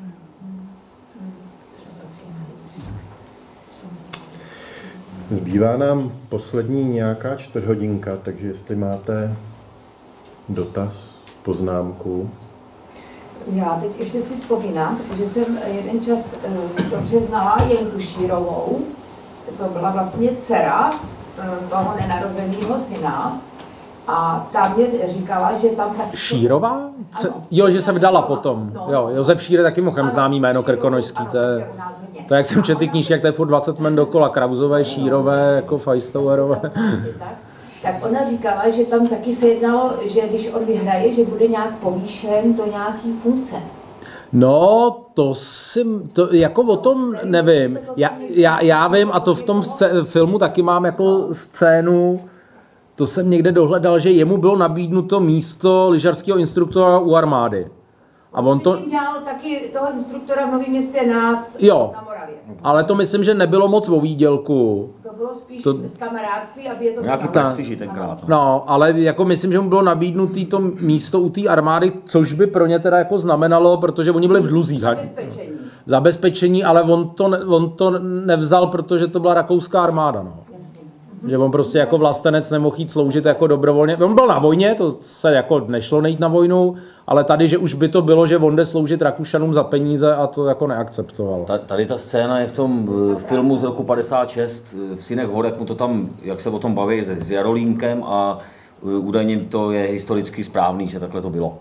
Zbývá nám poslední nějaká čtvrthodinka, takže jestli máte dotaz, poznámku. Já teď ještě si vzpomínám, protože jsem jeden čas dobře znala Jenku Šírovou. To byla vlastně dcera toho nenarozeného syna. A ta mě říkala, že tam taky... Šírová? Ano, Jo, že se vdala potom. No, Jo, Josef Šír je taky mochem známý jméno krkonožský. To jak jsem četl ty knížky, jak to je furt 20 men dokola. Krauzové, Šírové, jako Feistauerové. Tak ona říkala, že tam taky se jednalo, že když on vyhraje, že bude nějak povýšen do nějaký funkce. No, to jako o tom nevím. Já vím, a to v tom filmu taky mám jako scénu, to jsem někde dohledal, že jemu bylo nabídnuto místo lyžařského instruktora u armády. A on to... dělal taky toho instruktora v Novém Městě na Moravě. Ale to myslím, že nebylo moc o výdělku. To bylo spíš z kamarádství, aby je to... Nějaký prestiži tenkrát. No, ale jako myslím, že mu bylo nabídnutý to místo u té armády, což by pro ně teda jako znamenalo, protože oni byli v dluzích. Zabezpečení, ale on to nevzal, protože to byla rakouská armáda, no. Že on prostě jako vlastenec nemohl jít sloužit jako dobrovolně. On byl na vojně, to se jako nešlo nejít na vojnu, ale tady, že už by to bylo, že on jde sloužit Rakušanům za peníze a to jako neakceptoval. Tady ta scéna je v tom filmu z roku 56, v Synech hor, jak mu to tam, jak se o tom baví s Jarolínkem a údajně to je historicky správný, že takhle to bylo.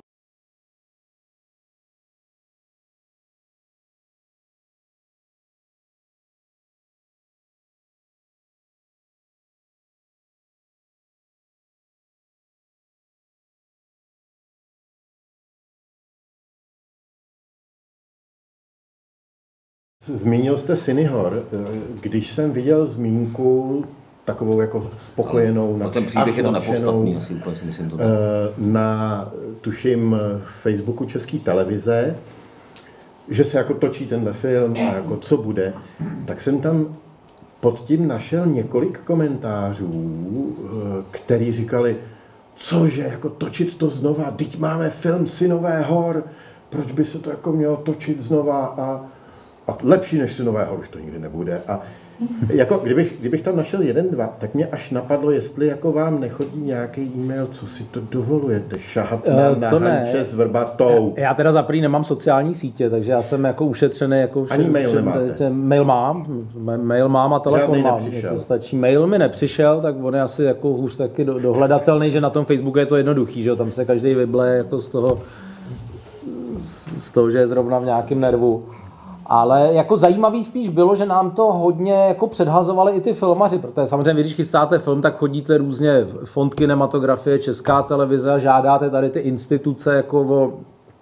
Zmínil jste Syny hor. Když jsem viděl zmínku takovou jako spokojenou, no, ten příběh je to nepodstatný, asi úplně si myslím to. Na, tuším, Facebooku České televize, že se jako točí tenhle film a jako co bude, tak jsem tam pod tím našel několik komentářů, který říkali, cože, jako točit to znova, teď máme film Synové hor, proč by se to jako mělo točit znova a lepší než Synové hor už to nikdy nebude. A jako kdybych tam našel 1, 2, tak mě až napadlo, jestli jako vám nechodí nějaký e-mail, co si to dovolujete, šahat na Hanče s Vrbatou. Já teda za první nemám sociální sítě, takže já jsem jako ušetřený. Jako ani mail nemáte? Mail mám a telefon mám. To stačí. Mail mi nepřišel, tak on je asi jako hůř taky dohledatelný, že na tom Facebooku je to jednoduchý, že tam se každý vyble jako z toho, že je zrovna v nějakém nervu. Ale jako zajímavý spíš bylo, že nám to hodně jako předhazovali i ty filmaři, protože samozřejmě vy, když chystáte film, tak chodíte různě Fond kinematografie, Česká televize a žádáte tady ty instituce jako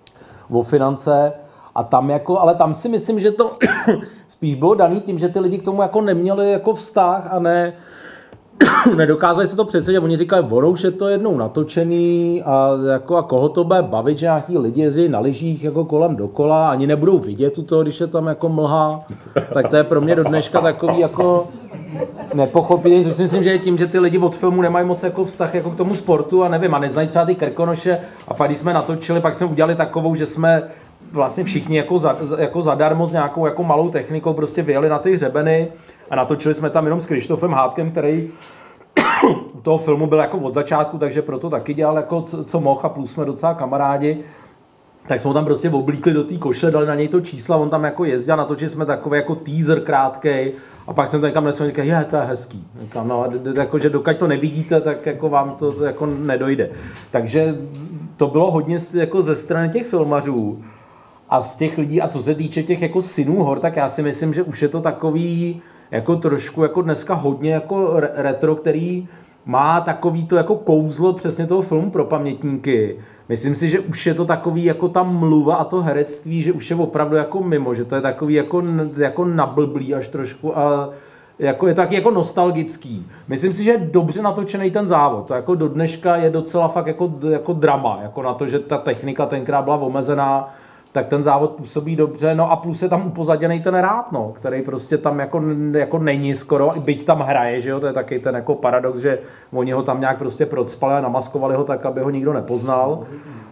o finance a tam jako, ale tam si myslím, že to spíš bylo daný tím, že ty lidi k tomu jako neměli jako vztah a nedokázali se to představit. Oni říkali, už je to jednou natočený a koho to bude bavit, že nějaký lidi jezdí na lyžích jako kolem dokola, ani nebudou vidět to, když je tam jako mlha. Tak to je pro mě do dneška takový jako nepochopitelný. To si myslím, že je tím, že ty lidi od filmu nemají moc jako vztah jako k tomu sportu a nevím, a neznají třeba ty Krkonoše a pak když jsme natočili, pak jsme udělali takovou, že jsme vlastně všichni jako zadarmo s nějakou jako malou technikou prostě vyjeli na ty hřebeny a natočili jsme tam jenom s Krištofem Hádkem, který u toho filmu byl jako od začátku, takže proto taky dělal jako co mohl a plus jsme docela kamarádi. Tak jsme ho tam prostě oblíkli do té košle, dali na něj to čísla, on tam jako jezdil, natočili jsme takový jako teaser krátkej a pak jsem tam někam nesl, říkal, to je hezký. Říkám, no, jako, že dokud to nevidíte, tak jako vám to jako nedojde. Takže to bylo hodně jako ze strany těch filmařů a z těch lidí, a co se týče těch jako synů hor, tak já si myslím, že už je to takový jako trošku jako dneska hodně jako retro, který má takový to jako kouzlo přesně toho filmu pro pamětníky. Myslím si, že už je to takový jako ta mluva a to herectví, že už je opravdu jako mimo, že to je takový jako nablblý až trošku a jako je to taky jako nostalgický. Myslím si, že je dobře natočený ten závod. To jako do dneška je docela fakt jako drama, jako na to, že ta technika tenkrát byla omezená, tak ten závod působí dobře, no a plus je tam upozaděný ten Rád, no, který prostě tam jako není skoro, byť tam hraje, že jo, to je taky ten jako paradox, že oni ho tam nějak prostě procpali a namaskovali ho tak, aby ho nikdo nepoznal.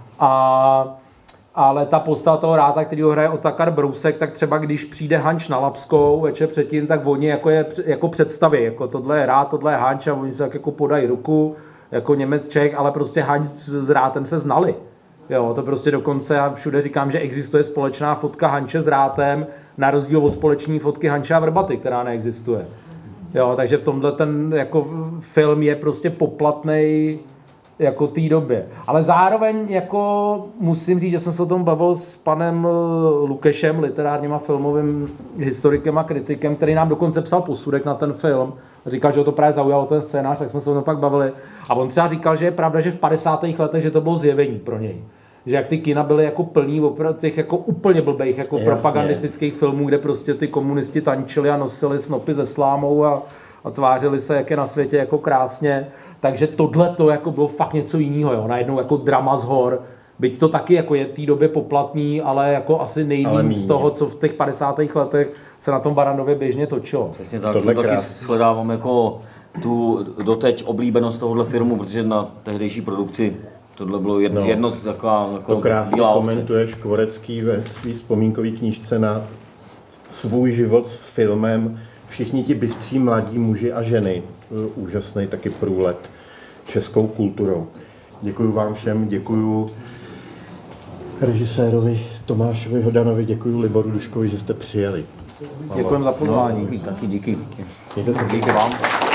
Ale ta postava toho Ráda, který ho hraje Otakar Brousek, tak třeba když přijde Hanč na Lapskou večer předtím, tak oni jako představí, jako tohle je Rád, tohle je Hanč a oni tak jako podají ruku, jako Němec, Čech, ale prostě Hanč s Rádem se znali. Jo, to prostě dokonce, já všude říkám, že existuje společná fotka Hanče s Rátem, na rozdíl od společné fotky Hanče a Vrbaty, která neexistuje. Jo, takže v tomhle ten jako film je prostě poplatnej jako té době. Ale zároveň jako musím říct, že jsem se o tom bavil s panem Lukešem, literárním a filmovým historikem a kritikem, který nám dokonce psal posudek na ten film. Říkal, že ho to právě zaujalo ten scénář, tak jsme se o tom pak bavili. A on třeba říkal, že je pravda, že v 50. letech, že to bylo zjevení pro něj. Že jak ty kina byly jako plný těch jako úplně blbejch jako propagandistických filmů, kde prostě ty komunisti tančili a nosili snopy ze slámou a tvářili se, jak je na světě jako krásně. Takže tohle to jako bylo fakt něco jiného, jo. Najednou jako drama z hor. Byť to taky jako je té době poplatný, ale jako asi nejméně z toho, co v těch 50. letech se na tom Barrandově běžně točilo. Přesně tak, to taky shledávám jako tu doteď oblíbenost tohohle filmu, protože na tehdejší produkci tohle bylo jedno z taková to krásně komentuje Škvorecký ve svý vzpomínkové knížce na svůj život s filmem. Všichni ti bystří mladí muži a ženy. Úžasný taky průlet českou kulturou. Děkuju vám všem, děkuju režisérovi Tomášovi Hodanovi, děkuju Liboru Duškovi, že jste přijeli. Děkujeme za pozvání. Taky díky. Mějte se. Díky vám.